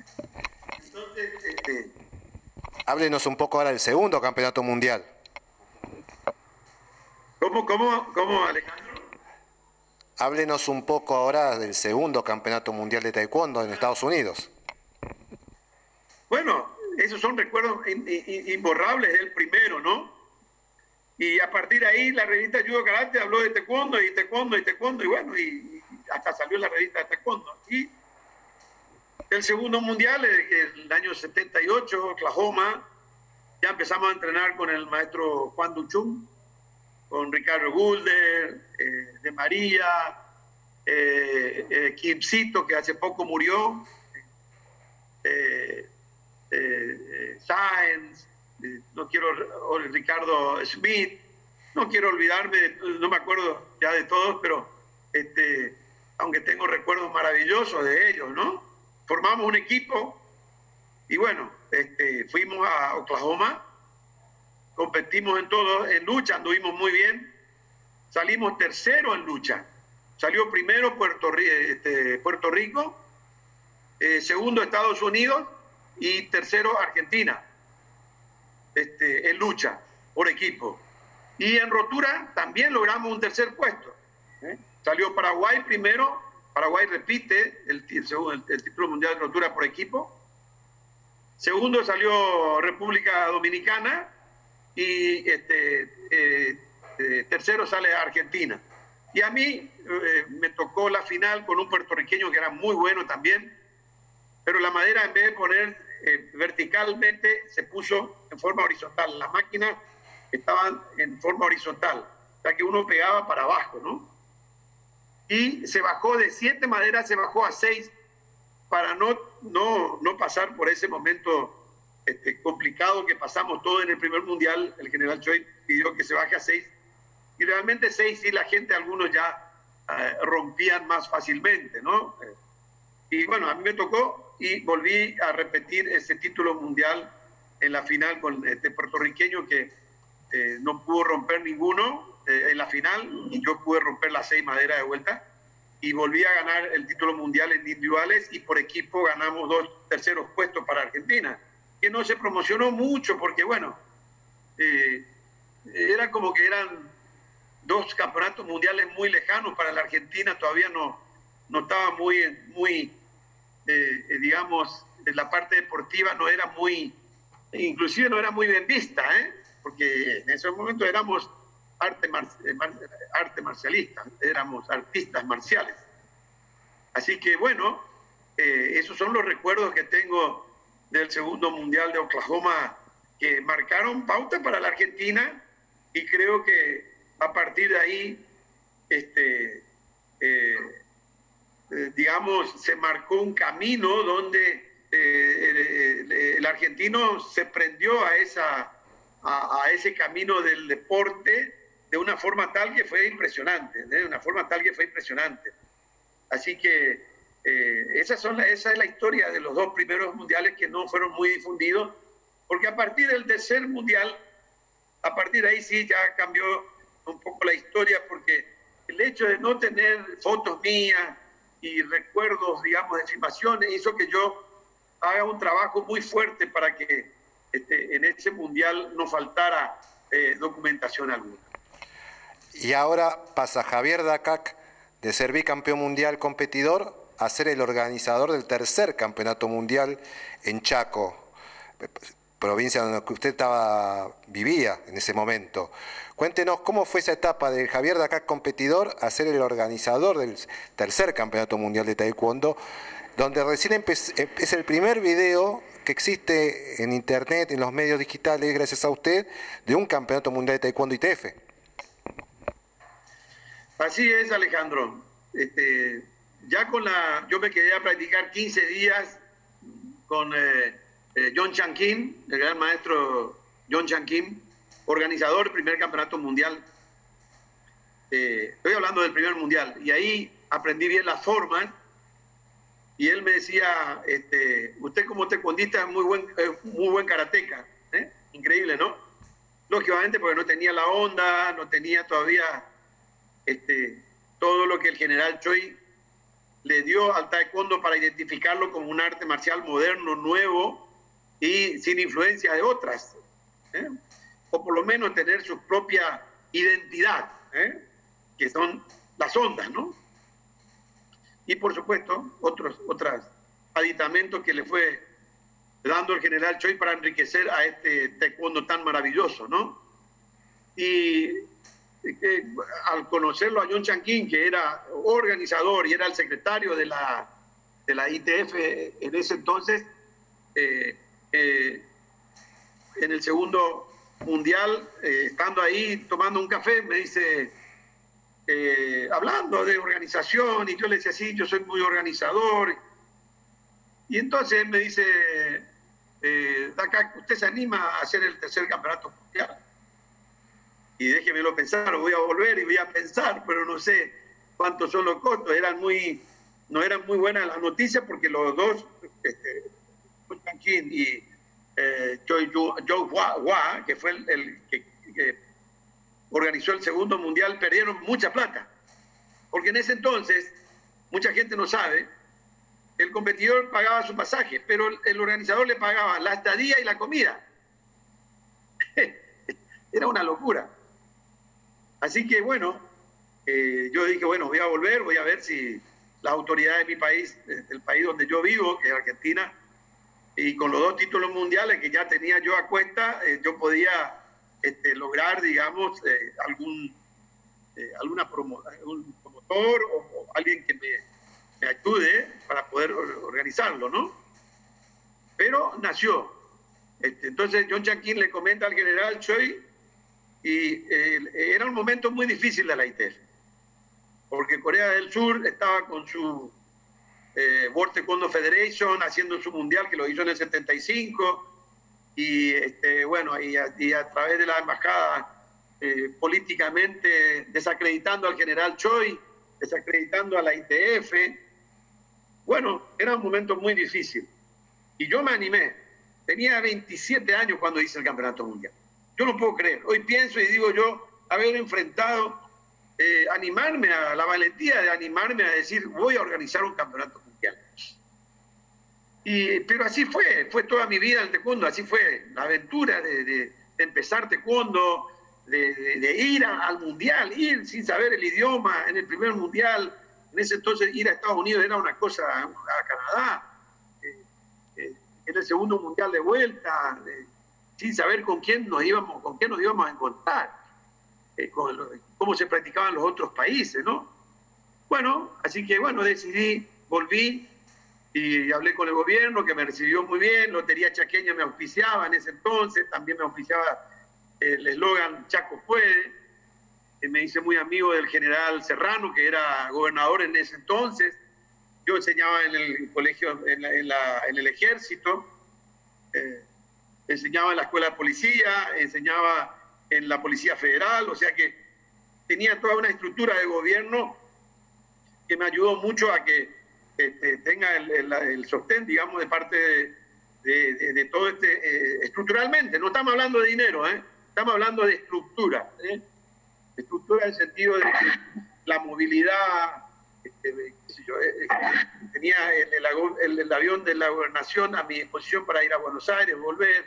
Entonces, este... Háblenos un poco ahora del segundo campeonato mundial. ¿Cómo, cómo, cómo, Alejandro? Háblenos un poco ahora del segundo campeonato mundial de taekwondo en Estados Unidos. Bueno, esos son recuerdos imborrables del primero, ¿no? Y a partir de ahí la revista Judo Karate habló de taekwondo y taekwondo y taekwondo y bueno, y, y hasta salió la revista de taekwondo. Y el segundo mundial, el, el año setenta y ocho, Oklahoma, ya empezamos a entrenar con el maestro Juan Duchum, con Ricardo Gulder, eh, de María, eh, eh, Kimcito, que hace poco murió, eh, eh, eh, Sáenz, eh, no quiero, o Ricardo Smith, no quiero olvidarme, de, no me acuerdo ya de todos, pero este, aunque tengo recuerdos maravillosos de ellos, ¿no? Formamos un equipo y bueno, este, fuimos a Oklahoma, competimos en todo, en lucha, anduvimos muy bien, salimos tercero en lucha, salió primero Puerto, este, Puerto Rico, eh, segundo Estados Unidos y tercero Argentina, este, en lucha por equipo. Y en rotura también logramos un tercer puesto, ¿eh? Salió Paraguay primero, Paraguay repite el, el, el, el título mundial de rotura por equipo, segundo salió República Dominicana, y este, eh, eh, tercero sale Argentina. Y a mí eh, me tocó la final con un puertorriqueño que era muy bueno también, pero la madera en vez de poner eh, verticalmente se puso en forma horizontal. Las máquinas estaban en forma horizontal, o sea que uno pegaba para abajo, ¿no? Y se bajó de siete maderas, se bajó a seis para no, no, no pasar por ese momento Este, complicado que pasamos todo en el primer mundial. El general Choi pidió que se baje a seis y realmente seis sí la gente, algunos ya eh, rompían más fácilmente, ¿no? Eh, y bueno, a mí me tocó y volví a repetir ese título mundial en la final con este puertorriqueño que eh, no pudo romper ninguno eh, en la final y yo pude romper las seis maderas de vuelta y volví a ganar el título mundial en individuales y por equipo ganamos dos terceros puestos para Argentina, que no se promocionó mucho porque, bueno, eh, era como que eran dos campeonatos mundiales muy lejanos para la Argentina, todavía no, no estaba muy, muy eh, digamos, en la parte deportiva no era muy, inclusive no era muy bien vista, ¿eh? Porque en esos momentos éramos arte, mar, arte marcialistas, éramos artistas marciales. Así que, bueno, eh, esos son los recuerdos que tengo del segundo mundial de Oklahoma, que marcaron pauta para la Argentina y creo que a partir de ahí, este, eh, eh, digamos, se marcó un camino donde eh, el, el argentino se prendió a, esa, a, a ese camino del deporte de una forma tal que fue impresionante, de una forma tal que fue impresionante. Así que Eh, esas son la, esa es la historia de los dos primeros mundiales que no fueron muy difundidos, porque a partir del tercer mundial, a partir de ahí sí ya cambió un poco la historia, porque el hecho de no tener fotos mías y recuerdos, digamos, de filmaciones, hizo que yo haga un trabajo muy fuerte para que este, en ese mundial no faltara eh, documentación alguna. Y ahora pasa Javier Dacac de ser bicampeón mundial competidor a ser el organizador del tercer campeonato mundial en Chaco, provincia donde usted estaba, vivía en ese momento. Cuéntenos cómo fue esa etapa de Javier Dacac competidor a ser el organizador del tercer campeonato mundial de taekwondo, donde recién es el primer video que existe en internet, en los medios digitales, gracias a usted, de un campeonato mundial de taekwondo I T F. Así es, Alejandro. Este, ya con la, yo me quedé a practicar quince días con eh, eh, John Chan Kim, el gran maestro John Chan Kim, organizador del primer campeonato mundial. Eh, estoy hablando del primer mundial. Y ahí aprendí bien las formas. Y él me decía, este, usted como taekwondista es muy buen, eh, muy buen karateca. ¿eh? Increíble, ¿no? Lógicamente porque no tenía la onda, no tenía todavía este, todo lo que el general Choi le dio al taekwondo para identificarlo como un arte marcial moderno, nuevo y sin influencia de otras. ¿eh? O por lo menos tener sus propias identidad, ¿eh? que son las ondas, ¿no? Y por supuesto, otros, otros aditamentos que le fue dando el general Choi para enriquecer a este taekwondo tan maravilloso, ¿no? Y eh, al conocerlo a John Chan Kim, que era organizador y era el secretario de la, de la I T F en ese entonces, eh, eh, en el segundo mundial, eh, estando ahí tomando un café, me dice, eh, hablando de organización, y yo le decía, sí, yo soy muy organizador. Y entonces él me dice, eh, Daca, ¿usted se anima a hacer el tercer campeonato mundial? Y déjemelo pensar, voy a volver y voy a pensar, pero no sé cuántos son los costos. Eran muy, no eran muy buenas las noticias porque los dos, este, Chan Kim y eh, Choi Hua, Hua, que fue el, el que, que organizó el segundo mundial, perdieron mucha plata. Porque en ese entonces, mucha gente no sabe, el competidor pagaba su pasaje, pero el organizador le pagaba la estadía y la comida. Era una locura. Así que bueno, eh, yo dije, bueno, voy a volver, voy a ver si las autoridades de mi país, del país donde yo vivo, que es Argentina, y con los dos títulos mundiales que ya tenía yo a cuesta, eh, yo podía este, lograr, digamos, eh, algún eh, alguna promo, algún promotor o, o alguien que me, me ayude para poder organizarlo, ¿no? Pero nació. Este, entonces John Chan Kim le comenta al general Choi y eh, era un momento muy difícil de la I T F, porque Corea del Sur estaba con su eh, World Taekwondo Federation haciendo su mundial, que lo hizo en el setenta y cinco, y este, bueno, y a, y a través de la embajada eh, políticamente desacreditando al general Choi, desacreditando a la I T F. Bueno, era un momento muy difícil. Y yo me animé. Tenía veintisiete años cuando hice el campeonato mundial. Yo no puedo creer. Hoy pienso y digo yo, haber enfrentado, eh, animarme a la valentía de animarme a decir, voy a organizar un campeonato mundial. Y, pero así fue, fue toda mi vida en el taekwondo, así fue la aventura de, de, de empezar taekwondo, de, de, de ir a, al mundial, ir sin saber el idioma en el primer mundial. En ese entonces ir a Estados Unidos era una cosa, a Canadá, eh, eh, en el segundo mundial de vuelta, eh, sin saber con quién nos íbamos, con quién nos íbamos a encontrar, eh, con lo, cómo se practicaban los otros países, ¿no? Bueno, así que bueno, decidí, volví y hablé con el gobierno que me recibió muy bien. Lotería Chaqueña me auspiciaba en ese entonces, también me auspiciaba el eslogan Chaco puede. Eh, me hice muy amigo del general Serrano, que era gobernador en ese entonces. Yo enseñaba en el colegio, en, la, en, la, en el ejército, eh, enseñaba en la escuela de policía, enseñaba en la Policía Federal, o sea que tenía toda una estructura de gobierno que me ayudó mucho a que este, tenga el, el, el sostén, digamos, de parte de, de, de, de todo este, eh, estructuralmente. No estamos hablando de dinero, ¿eh? Estamos hablando de estructura, ¿eh? Estructura en el sentido de que la movilidad, este, qué sé yo, eh, tenía el, el, el, el avión de la gobernación a mi disposición para ir a Buenos Aires, volver.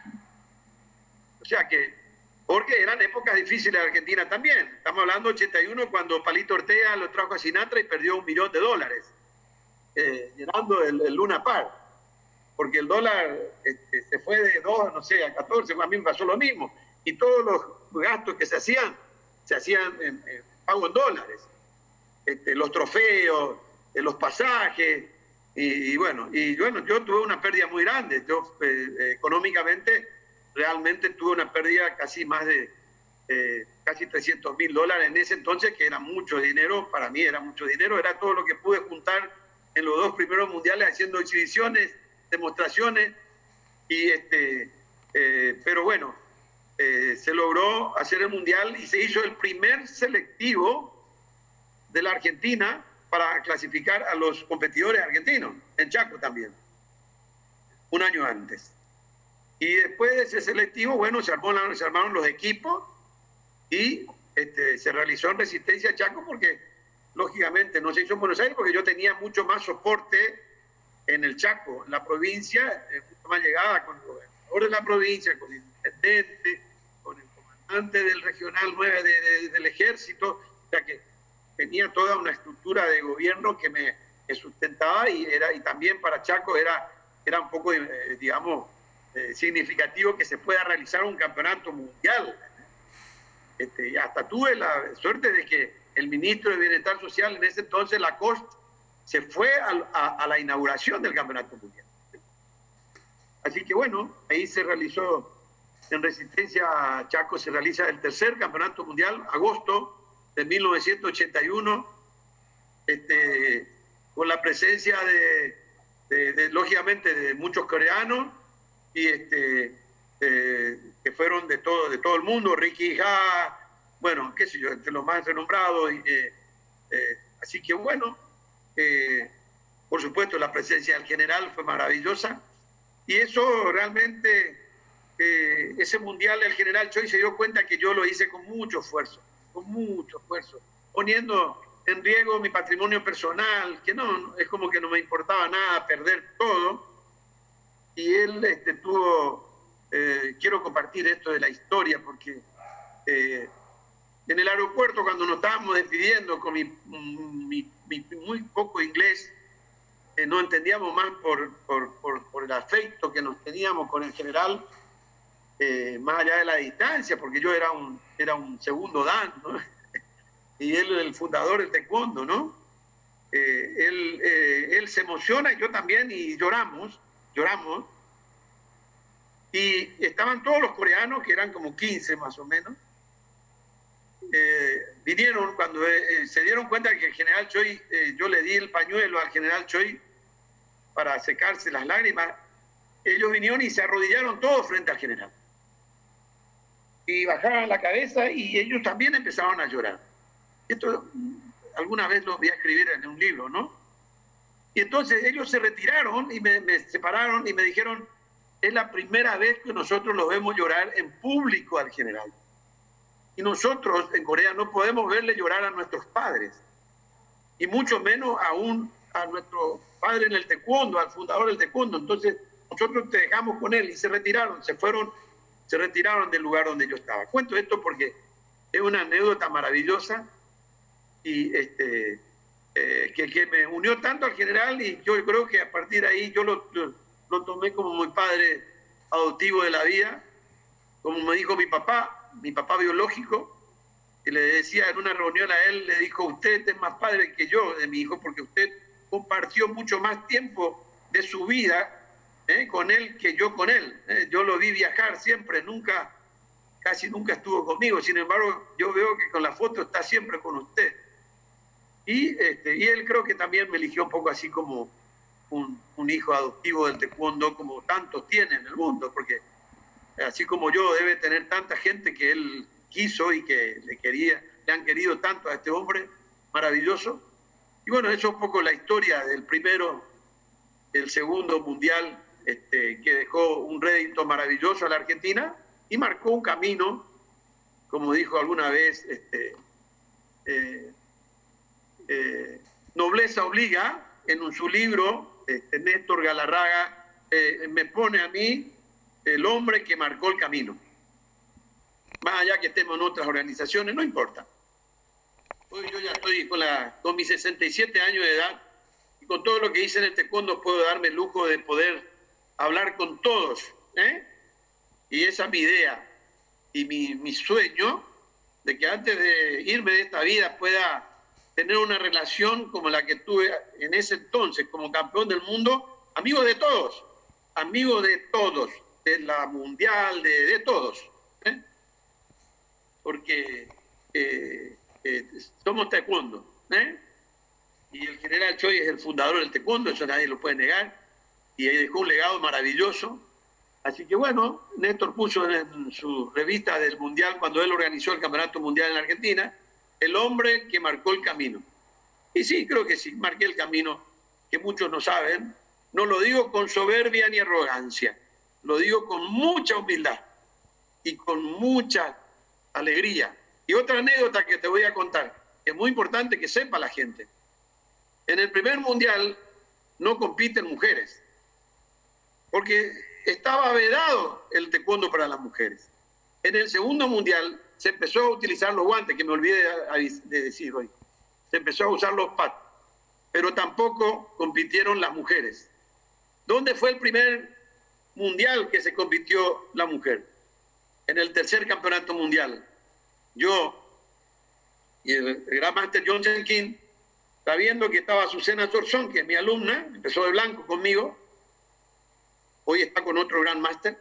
O sea que, porque eran épocas difíciles de Argentina también. Estamos hablando de ochenta y uno, cuando Palito Ortega lo trajo a Sinatra y perdió un millón de dólares, eh, llenando el, el Luna Park. Porque el dólar este, se fue de dos, no sé, a catorce, a mí me pasó lo mismo. Y todos los gastos que se hacían, se hacían en, en pago en dólares. Este, los trofeos, eh, los pasajes, y, y bueno, y bueno, yo tuve una pérdida muy grande. Yo eh, económicamente realmente tuve una pérdida casi más de eh, casi trescientos mil dólares en ese entonces, que era mucho dinero, para mí era mucho dinero, era todo lo que pude juntar en los dos primeros mundiales haciendo exhibiciones, demostraciones, y este, eh, pero bueno, eh, se logró hacer el mundial y se hizo el primer selectivo de la Argentina para clasificar a los competidores argentinos, en Chaco también, un año antes. Y después de ese selectivo, bueno, se, armó la, se armaron los equipos y este, se realizó en Resistencia Chaco, porque lógicamente no se hizo en Buenos Aires porque yo tenía mucho más soporte en el Chaco, en la provincia, eh, mucho más llegada con el gobernador de la provincia, con el intendente, con el comandante antes del Regional nueve de, de, del Ejército, o sea que tenía toda una estructura de gobierno que me que sustentaba y, era, y también para Chaco era, era un poco, eh, digamos, eh, significativo que se pueda realizar un campeonato mundial. Este, y hasta tuve la suerte de que el ministro de Bienestar Social en ese entonces, Lacoste, se fue a, a, a la inauguración del campeonato mundial. Así que bueno, ahí se realizó, en Resistencia Chaco se realiza el tercer campeonato mundial, agosto de mil novecientos ochenta y uno, este, con la presencia de, de, de lógicamente, de muchos coreanos, y este, eh, que fueron de todo, de todo el mundo, Ricky Ha, bueno, qué sé yo, entre los más renombrados. Eh, eh, así que bueno, eh, por supuesto la presencia del general fue maravillosa, y eso realmente, eh, ese mundial el general Choi se dio cuenta que yo lo hice con mucho esfuerzo, con mucho esfuerzo, poniendo en riesgo mi patrimonio personal, que no, es como que no me importaba nada perder todo, y él este, tuvo, eh, quiero compartir esto de la historia, porque eh, en el aeropuerto cuando nos estábamos despidiendo con mi, mi, mi muy poco inglés, eh, no entendíamos más por, por, por, por el afecto que nos teníamos con el general, eh, más allá de la distancia, porque yo era un, era un segundo dan, ¿no? Y él el fundador del taekwondo, ¿no? Eh, él, eh, él se emociona, y yo también, y lloramos, lloramos. Y estaban todos los coreanos, que eran como quince más o menos, eh, vinieron cuando eh, se dieron cuenta que el general Choi, eh, yo le di el pañuelo al general Choi para secarse las lágrimas, ellos vinieron y se arrodillaron todos frente al general. Y bajaban la cabeza y ellos también empezaron a llorar. Esto alguna vez lo voy a escribir en un libro, ¿no? Y entonces ellos se retiraron y me, me separaron y me dijeron, es la primera vez que nosotros los vemos llorar en público al general. Y nosotros en Corea no podemos verle llorar a nuestros padres, y mucho menos aún a nuestro padre en el taekwondo, al fundador del taekwondo. Entonces nosotros te dejamos con él, y se retiraron, se fueron, se retiraron del lugar donde yo estaba. Cuento esto porque es una anécdota maravillosa, y este, eh, que, que me unió tanto al general, y yo creo que a partir de ahí yo lo, lo, lo tomé como mi padre adoptivo de la vida, como me dijo mi papá, mi papá biológico, que le decía en una reunión a él, le dijo, usted es más padre que yo de mi hijo, porque usted compartió mucho más tiempo de su vida eh, con él que yo con él. Eh, yo lo vi viajar siempre, nunca, casi nunca estuvo conmigo, sin embargo yo veo que con la foto está siempre con usted. Y, este, y él creo que también me eligió un poco así como un, un hijo adoptivo del taekwondo, como tantos tienen en el mundo, porque así como yo debe tener tanta gente que él quiso y que le quería, le han querido tanto a este hombre maravilloso. Y bueno, eso es un poco la historia del primero, el segundo mundial, este, que dejó un rédito maravilloso a la Argentina y marcó un camino, como dijo alguna vez, este, eh, eh, Nobleza Obliga, en su libro, este, Néstor Galarraga eh, me pone a mí el hombre que marcó el camino. Más allá que estemos en otras organizaciones, no importa. Hoy yo ya estoy con, la, con mis sesenta y siete años de edad, y con todo lo que hice en el taekwondo puedo darme el lujo de poder hablar con todos, ¿eh? Y esa es mi idea y mi, mi sueño, de que antes de irme de esta vida pueda tener una relación como la que tuve en ese entonces como campeón del mundo, amigo de todos, amigo de todos, de la mundial, de, de todos, ¿eh? Porque eh, eh, somos taekwondo, ¿eh? Y el general Choi es el fundador del taekwondo, eso nadie lo puede negar, y dejó un legado maravilloso. Así que bueno, Néstor puso en su revista del Mundial, cuando él organizó el Campeonato Mundial en Argentina, el hombre que marcó el camino. Y sí, creo que sí, marqué el camino, que muchos no saben. No lo digo con soberbia ni arrogancia, lo digo con mucha humildad y con mucha alegría. Y otra anécdota que te voy a contar, que es muy importante que sepa la gente. En el primer Mundial no compiten mujeres, porque estaba vedado el taekwondo para las mujeres. En el segundo mundial se empezó a utilizar los guantes, que me olvidé de decir hoy. Se empezó a usar los pads, pero tampoco compitieron las mujeres. ¿Dónde fue el primer mundial que se compitió la mujer? En el tercer campeonato mundial. Yo y el, el Gran Master John Shelkin, sabiendo que estaba Azucena Sorzón, que es mi alumna, empezó de blanco conmigo, hoy está con otro Gran Master.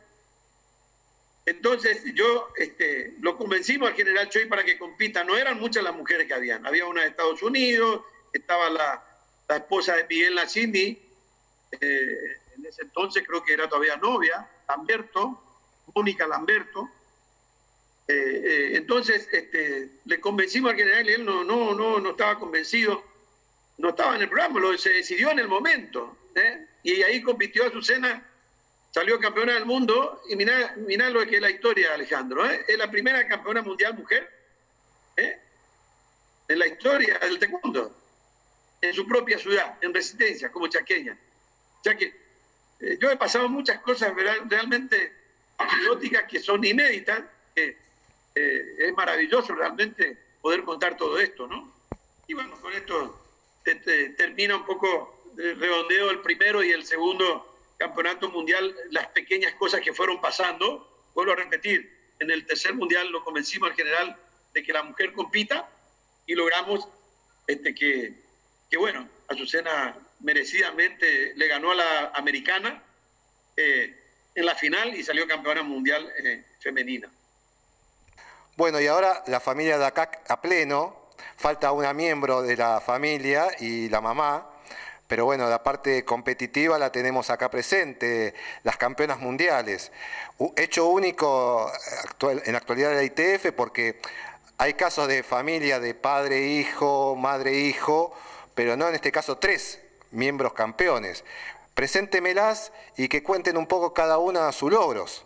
Entonces yo este, lo convencimos al general Choi para que compita. No eran muchas las mujeres que habían. Había una de Estados Unidos, estaba la, la esposa de Miguel Lacini, eh, en ese entonces creo que era todavía novia, Lamberto, Mónica Lamberto. Eh, eh, entonces este, le convencimos al general y él no, no, no, no estaba convencido, no estaba en el programa, lo, se decidió en el momento. ¿eh? Y ahí compitió Azucena. Salió campeona del mundo y mirá, mirá lo que es la historia, Alejandro. ¿eh? Es la primera campeona mundial mujer ¿eh? en la historia del taekwondo, en su propia ciudad, en Resistencia, como chaqueña. O sea que eh, yo he pasado muchas cosas realmente anecdóticas que son inéditas, que eh, es maravilloso realmente poder contar todo esto, ¿no? Y bueno, con esto te, te, termina un poco el redondeo del primero y el segundo campeonato mundial, las pequeñas cosas que fueron pasando. Vuelvo a repetir, en el tercer mundial lo convencimos al general de que la mujer compita y logramos este, que, que, bueno, Azucena merecidamente le ganó a la americana eh, en la final y salió campeona mundial eh, femenina. Bueno, y ahora la familia de acá a pleno, falta una miembro de la familia y la mamá. Pero bueno, la parte competitiva la tenemos acá presente, las campeonas mundiales. Hecho único actual, en la actualidad de la I T F, porque hay casos de familia de padre-hijo, madre-hijo, pero no en este caso tres miembros campeones. Preséntemelas y que cuenten un poco cada una sus logros.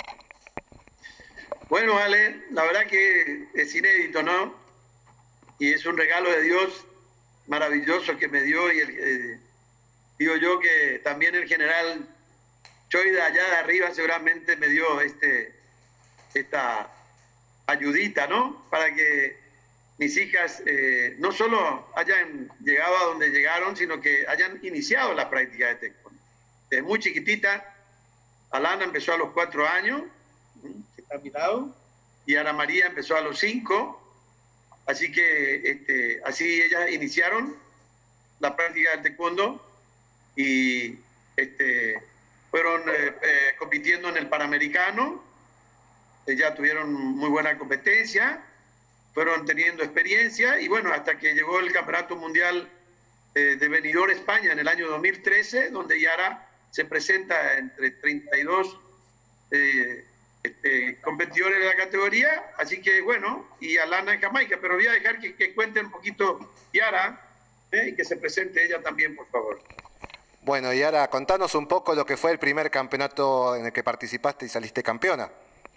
Bueno, Ale, la verdad que es inédito, ¿no? Y es un regalo de Dios maravilloso que me dio, y el, eh, digo yo que también el general Choi de allá de arriba seguramente me dio este, esta ayudita, ¿no? Para que mis hijas eh, no solo hayan llegado a donde llegaron, sino que hayan iniciado la práctica de taekwondo. Desde muy chiquitita, Alana empezó a los cuatro años, que está a mi lado, y Ana María empezó a los cinco. Así que este, así ellas iniciaron la práctica del taekwondo y este, fueron eh, eh, compitiendo en el Panamericano. Ellas tuvieron muy buena competencia, fueron teniendo experiencia y bueno, hasta que llegó el Campeonato Mundial eh, de Benidorm, España, en el año dos mil trece, donde Yara se presenta entre treinta y dos eh, Este, competidores de la categoría, así que bueno, y Alana en Jamaica, pero voy a dejar que, que cuente un poquito Yara ¿eh? y que se presente ella también, por favor. Bueno, Yara, contanos un poco lo que fue el primer campeonato en el que participaste y saliste campeona.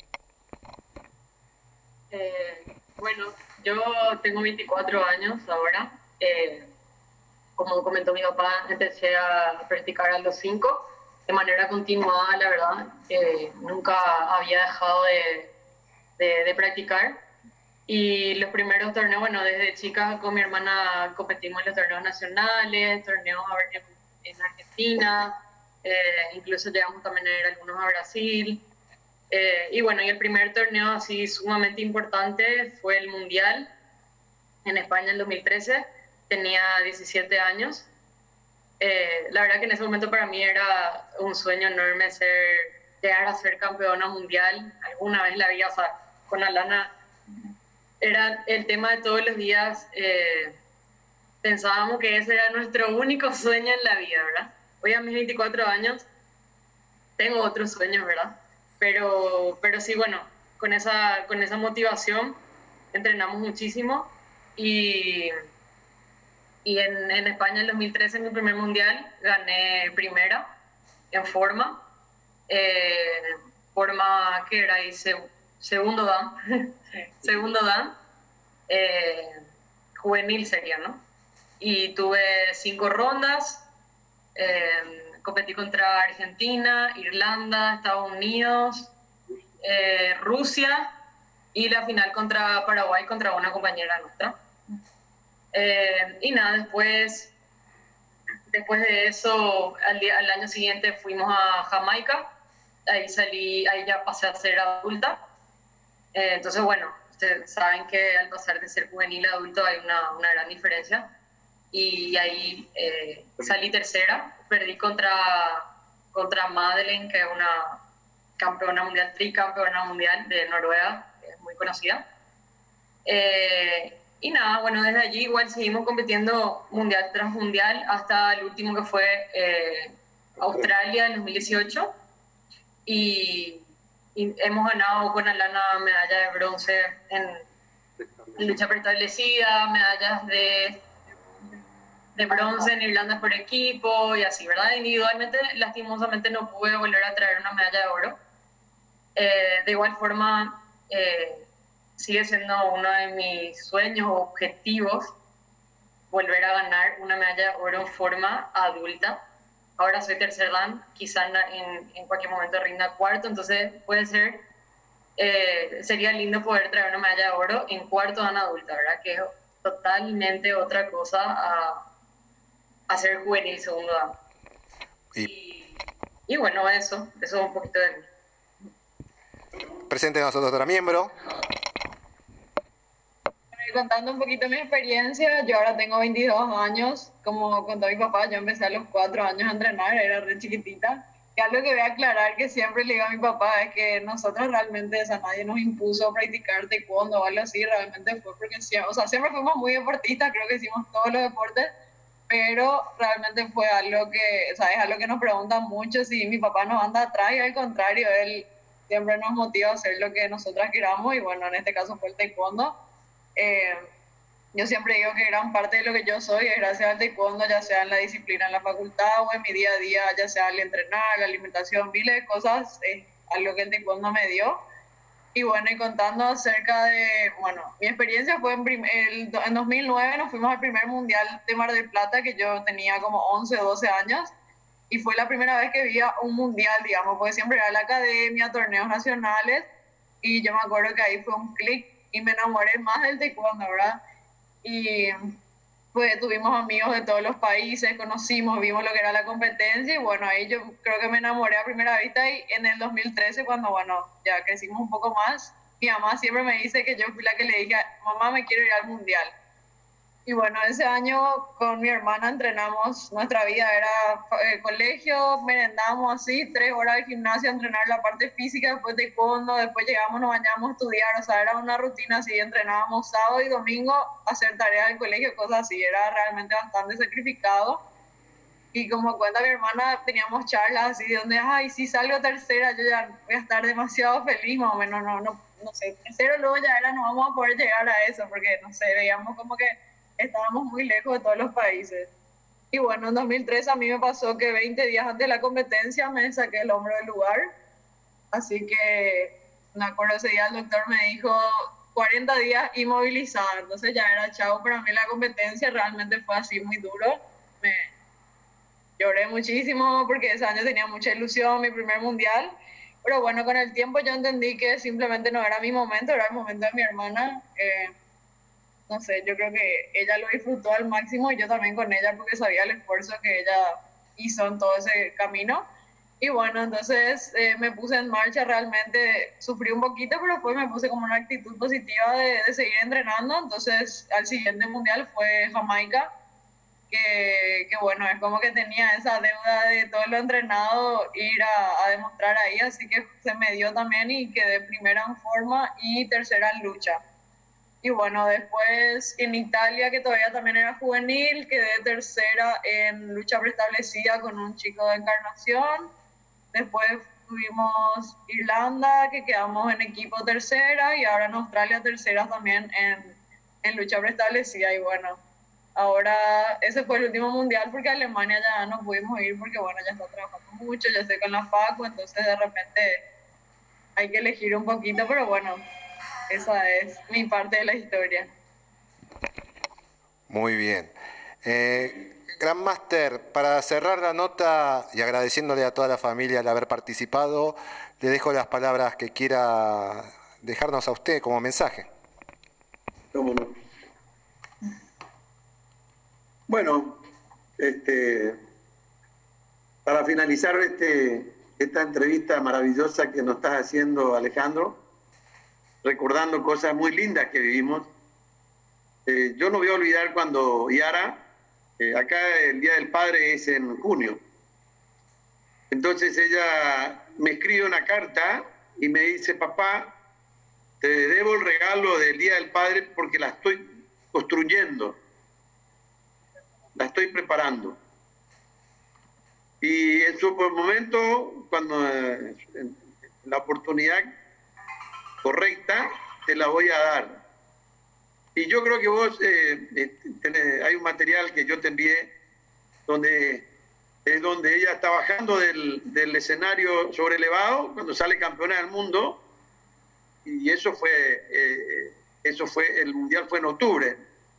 Eh, bueno, yo tengo veinticuatro años ahora. Eh, como comentó mi papá, empecé a practicar a los cinco. De manera continuada, la verdad, eh, nunca había dejado de, de, de practicar. Y los primeros torneos, bueno, desde chica con mi hermana competimos en los torneos nacionales, torneos en, en Argentina, eh, incluso llegamos también a ir algunos a Brasil. Eh, y bueno, y el primer torneo así sumamente importante fue el Mundial en España en dos mil trece, tenía diecisiete años. Eh, la verdad que en ese momento para mí era un sueño enorme ser, llegar a ser campeona mundial. Alguna vez la vi, o sea, con Alana era el tema de todos los días. Eh, pensábamos que ese era nuestro único sueño en la vida, ¿verdad? Hoy a mis veinticuatro años tengo otros sueños, ¿verdad? Pero, pero sí, bueno, con esa, con esa motivación entrenamos muchísimo y... Y en, en España en dos mil trece, en mi primer mundial, gané primera en forma. Eh, forma que era ahí, seg segundo dan. segundo dan. Eh, juvenil sería, ¿no? Y tuve cinco rondas. Eh, competí contra Argentina, Irlanda, Estados Unidos, eh, Rusia y la final contra Paraguay, contra una compañera nuestra. Eh, y nada, después, después de eso, al, día, al año siguiente fuimos a Jamaica. Ahí salí, ahí ya pasé a ser adulta. Eh, entonces, bueno, ustedes saben que al pasar de ser juvenil a adulto hay una, una gran diferencia. Y ahí eh, salí tercera, perdí contra, contra Madeleine, que es una campeona mundial, tricampeona mundial de Noruega, que es muy conocida. Eh, y nada, bueno, desde allí igual seguimos compitiendo mundial tras mundial hasta el último que fue eh, Australia en dos mil dieciocho. Y, y hemos ganado con Alana medalla de bronce en, en lucha preestablecida, medallas de, de bronce en Irlanda por equipo y así, ¿verdad? Individualmente, lastimosamente, no pude volver a traer una medalla de oro. Eh, de igual forma, eh, sigue siendo uno de mis sueños o objetivos volver a ganar una medalla de oro en forma adulta. Ahora soy tercer dan, quizá en, en cualquier momento rinda cuarto, entonces puede ser, eh, sería lindo poder traer una medalla de oro en cuarto dan adulta, ¿verdad? Que es totalmente otra cosa a, a ser juvenil segundo dan. Y, y, y bueno, eso, eso es un poquito de mí. Presente nosotros otra miembro. Contando un poquito mi experiencia, yo ahora tengo veintidós años, como contó mi papá, yo empecé a los cuatro años a entrenar, era re chiquitita, y algo que voy a aclarar que siempre le digo a mi papá es que nosotros realmente, o sea, nadie nos impuso practicar taekwondo o algo así, realmente fue porque siempre, o sea, siempre fuimos muy deportistas, creo que hicimos todos los deportes, pero realmente fue algo que, o sea, es algo que nos preguntan mucho si mi papá nos anda atrás, y al contrario, él siempre nos motiva a hacer lo que nosotras queramos, y bueno, en este caso fue el taekwondo. Eh, yo siempre digo que gran parte de lo que yo soy es gracias al taekwondo, ya sea en la disciplina en la facultad o en mi día a día, ya sea al entrenar, la alimentación, miles de cosas, es algo que el taekwondo me dio. Y bueno, y contando acerca de, bueno, mi experiencia fue en, prim- el, en dos mil nueve, nos fuimos al primer mundial de Mar del Plata, que yo tenía como once o doce años, y fue la primera vez que vi un mundial, digamos, porque siempre era la academia, torneos nacionales, y yo me acuerdo que ahí fue un clic y me enamoré más del taekwondo, ¿verdad? Y pues tuvimos amigos de todos los países, conocimos, vimos lo que era la competencia, y bueno, ahí yo creo que me enamoré a primera vista. Y en el dos mil trece, cuando, bueno, ya crecimos un poco más, mi mamá siempre me dice que yo fui la que le dije, mamá, me quiero ir al mundial. Y bueno, ese año con mi hermana entrenamos, nuestra vida era eh, colegio, merendamos así, tres horas de gimnasio, entrenar la parte física, después taekwondo, después llegamos, nos bañamos a estudiar, o sea, era una rutina así, entrenábamos sábado y domingo, hacer tareas del colegio, cosas así, era realmente bastante sacrificado. Y como cuenta mi hermana, teníamos charlas así, de donde, ay, si salgo tercera, yo ya voy a estar demasiado feliz, más o menos, no, no, no sé, tercero luego ya era, no vamos a poder llegar a eso, porque, no sé, veíamos como que estábamos muy lejos de todos los países. Y bueno, en dos mil tres a mí me pasó que veinte días antes de la competencia me saqué el hombro del lugar. Así que me acuerdo ese día el doctor me dijo cuarenta días inmovilizada. Entonces ya era chao para mí la competencia. Realmente fue así muy duro. Me lloré muchísimo porque ese año tenía mucha ilusión, mi primer mundial. Pero bueno, con el tiempo yo entendí que simplemente no era mi momento, era el momento de mi hermana. Eh, No sé, yo creo que ella lo disfrutó al máximo y yo también con ella porque sabía el esfuerzo que ella hizo en todo ese camino. Y bueno, entonces eh, me puse en marcha, realmente sufrí un poquito, pero después me puse como una actitud positiva de, de seguir entrenando. Entonces al siguiente mundial fue Jamaica, que, que bueno, es como que tenía esa deuda de todo lo entrenado, ir a, a demostrar ahí, así que se me dio también y quedé primera en forma y tercera en lucha. Y bueno, después en Italia, que todavía también era juvenil, quedé tercera en lucha preestablecida con un chico de Encarnación. Después tuvimos Irlanda, que quedamos en equipo tercera, y ahora en Australia tercera también en, en lucha preestablecida. Y bueno, ahora ese fue el último mundial porque a Alemania ya no pudimos ir porque bueno, ya está trabajando mucho, ya estoy con la facu, entonces de repente hay que elegir un poquito, pero bueno, esa es mi parte de la historia. Muy bien. Eh, Grandmaster, para cerrar la nota y agradeciéndole a toda la familia el haber participado, le dejo las palabras que quiera dejarnos a usted como mensaje. ¿Cómo no? Bueno, este, para finalizar este, esta entrevista maravillosa que nos estás haciendo, Alejandro, recordando cosas muy lindas que vivimos, eh, yo no voy a olvidar cuando Yara, eh, acá el Día del Padre es en junio, entonces ella me escribe una carta y me dice: papá, te debo el regalo del Día del Padre porque la estoy construyendo, la estoy preparando. Y en su momento, cuando eh, la oportunidad correcta, te la voy a dar. Y yo creo que vos, eh, eh, tenés, hay un material que yo te envié, donde es donde ella está bajando del, del escenario sobrelevado, cuando sale campeona del mundo, y eso fue, eh, eso fue, el mundial fue en octubre.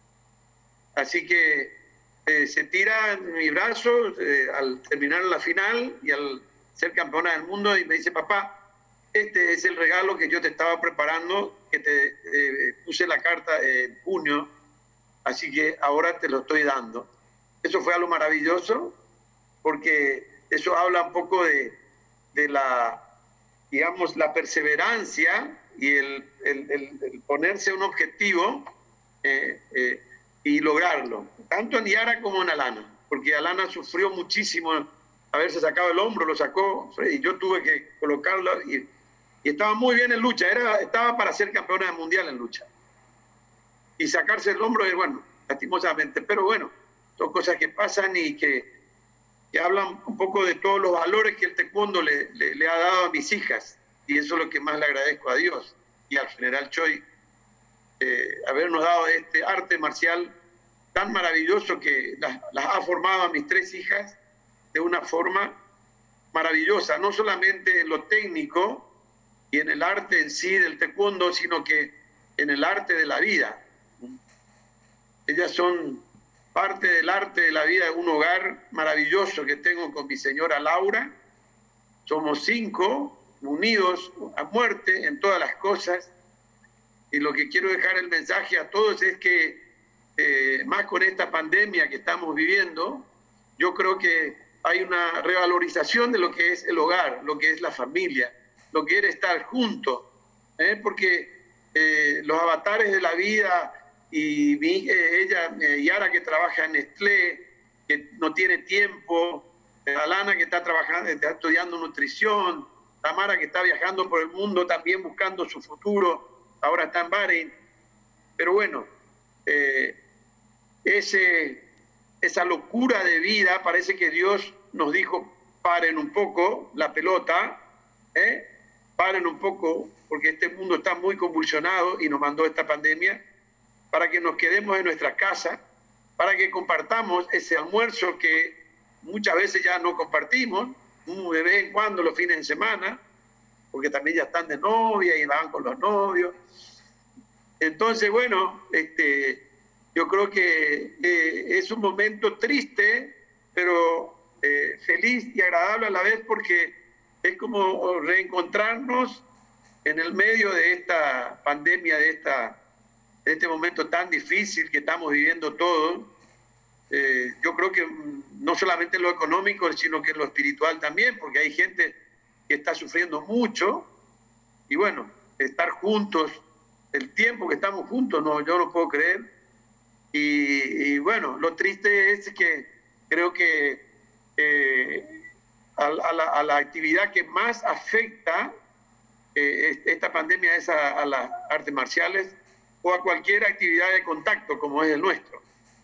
Así que eh, se tira en mi brazo eh, al terminar la final y al ser campeona del mundo, y me dice: papá, este es el regalo que yo te estaba preparando, que te eh, puse la carta en junio, así que ahora te lo estoy dando. Eso fue algo maravilloso, porque eso habla un poco de, de la, digamos, la perseverancia y el, el, el, el ponerse un objetivo eh, eh, y lograrlo, tanto en Yara como en Alana, porque Alana sufrió muchísimo haberse sacado el hombro, lo sacó, y yo tuve que colocarlo, y, y estaba muy bien en lucha, era, estaba para ser campeona del mundial en lucha. Y sacarse el hombro, bueno, lastimosamente, pero bueno, son cosas que pasan y que, que hablan un poco de todos los valores que el taekwondo le, le, le ha dado a mis hijas, y eso es lo que más le agradezco a Dios y al general Choi, eh, habernos dado este arte marcial tan maravilloso que las, las ha formado a mis tres hijas de una forma maravillosa, no solamente en lo técnico y en el arte en sí del taekwondo, sino que en el arte de la vida. Ellas son parte del arte de la vida de un hogar maravilloso que tengo con mi señora Laura. Somos cinco, unidos a muerte en todas las cosas, y lo que quiero dejar el mensaje a todos es que eh, más con esta pandemia que estamos viviendo, yo creo que hay una revalorización de lo que es el hogar, lo que es la familia, lo que es estar juntos, ¿eh? porque eh, los avatares de la vida, y mi, eh, ella, eh, Yara, que trabaja en Nestlé, que no tiene tiempo, eh, Alana, que está trabajando, está estudiando nutrición, Tamara, que está viajando por el mundo también buscando su futuro, ahora está en Bahrein. Pero bueno, eh, ese, esa locura de vida, parece que Dios nos dijo: paren un poco la pelota, ¿eh? paren un poco, porque este mundo está muy convulsionado, y nos mandó esta pandemia para que nos quedemos en nuestra casa, para que compartamos ese almuerzo que muchas veces ya no compartimos, de vez en cuando los fines de semana, porque también ya están de novia y van con los novios. Entonces, bueno, este, yo creo que eh, es un momento triste, pero eh, feliz y agradable a la vez, porque es como reencontrarnos en el medio de esta pandemia, de, esta, de este momento tan difícil que estamos viviendo todos. Eh, yo creo que no solamente en lo económico, sino que en lo espiritual también, porque hay gente que está sufriendo mucho, y bueno, estar juntos, el tiempo que estamos juntos, no, yo no puedo creer. Y, y bueno, lo triste es que creo que eh, a, a, la, a la actividad que más afecta eh, esta pandemia es a, a las artes marciales, o a cualquier actividad de contacto como es el nuestro.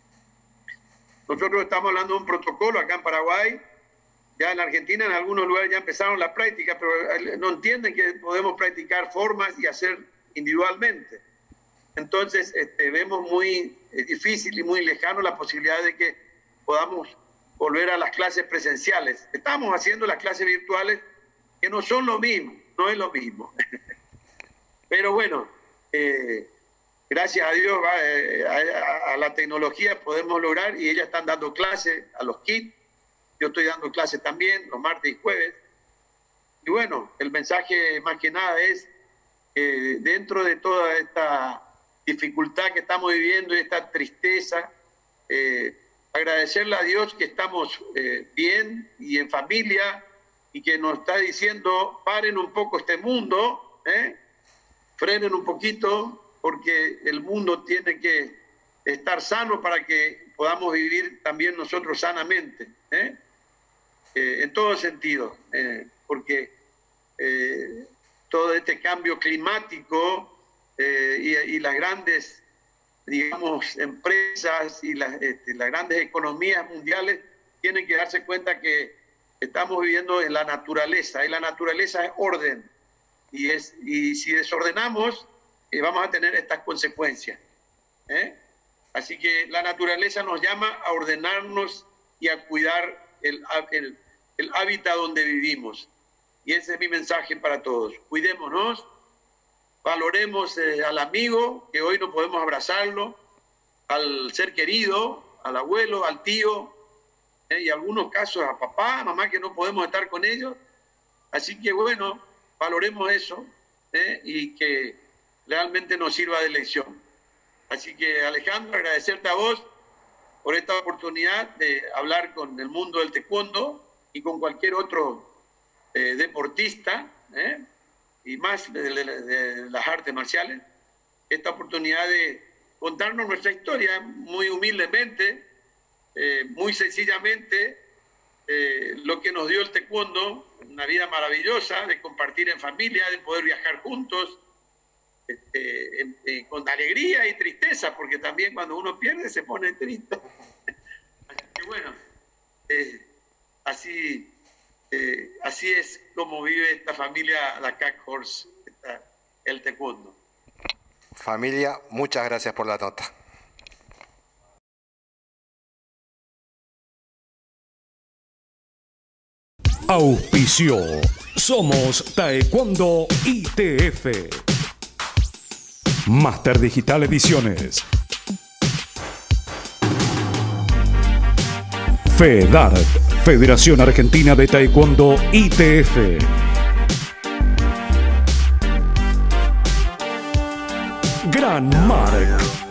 Nosotros estamos hablando de un protocolo acá en Paraguay, ya en Argentina en algunos lugares ya empezaron la práctica, pero no entienden que podemos practicar formas y hacer individualmente. Entonces este, vemos muy eh, difícil y muy lejano la posibilidad de que podamos volver a las clases presenciales. Estamos haciendo las clases virtuales, que no son lo mismo, no es lo mismo. Pero bueno, eh, gracias a Dios, va, eh, a, a la tecnología podemos lograr, y ellas están dando clases a los kits. Yo estoy dando clases también los martes y jueves. Y bueno, el mensaje más que nada es, eh, dentro de toda esta dificultad que estamos viviendo y esta tristeza, eh, agradecerle a Dios que estamos eh, bien y en familia, y que nos está diciendo, paren un poco este mundo, ¿eh? frenen un poquito, porque el mundo tiene que estar sano para que podamos vivir también nosotros sanamente, ¿eh? Eh, en todo sentido, eh, porque eh, todo este cambio climático eh, y, y las grandes, digamos, empresas y las, este, las grandes economías mundiales tienen que darse cuenta que estamos viviendo en la naturaleza, y la naturaleza es orden, y, es, y si desordenamos eh, vamos a tener estas consecuencias, ¿eh? Así que la naturaleza nos llama a ordenarnos y a cuidar el, el, el hábitat donde vivimos, y ese es mi mensaje para todos. Cuidémonos, valoremos eh, al amigo, que hoy no podemos abrazarlo, al ser querido, al abuelo, al tío, eh, y en algunos casos a papá, a mamá, que no podemos estar con ellos. Así que bueno, valoremos eso, eh, y que realmente nos sirva de lección. Así que, Alejandro, agradecerte a vos por esta oportunidad de hablar con el mundo del taekwondo y con cualquier otro eh, deportista, eh, y más de, de, de las artes marciales, esta oportunidad de contarnos nuestra historia muy humildemente, eh, muy sencillamente, eh, lo que nos dio el taekwondo, una vida maravillosa, de compartir en familia, de poder viajar juntos, este, eh, eh, con alegría y tristeza, porque también cuando uno pierde se pone triste. Así que bueno, eh, así... Eh, así es como vive esta familia, la K A C Horse, esta, el taekwondo. Familia, muchas gracias por la nota. Auspicio. Somos Taekwondo I T F. Máster Digital Ediciones. FEDART, Federación Argentina de Taekwondo I T F. Gran Marc.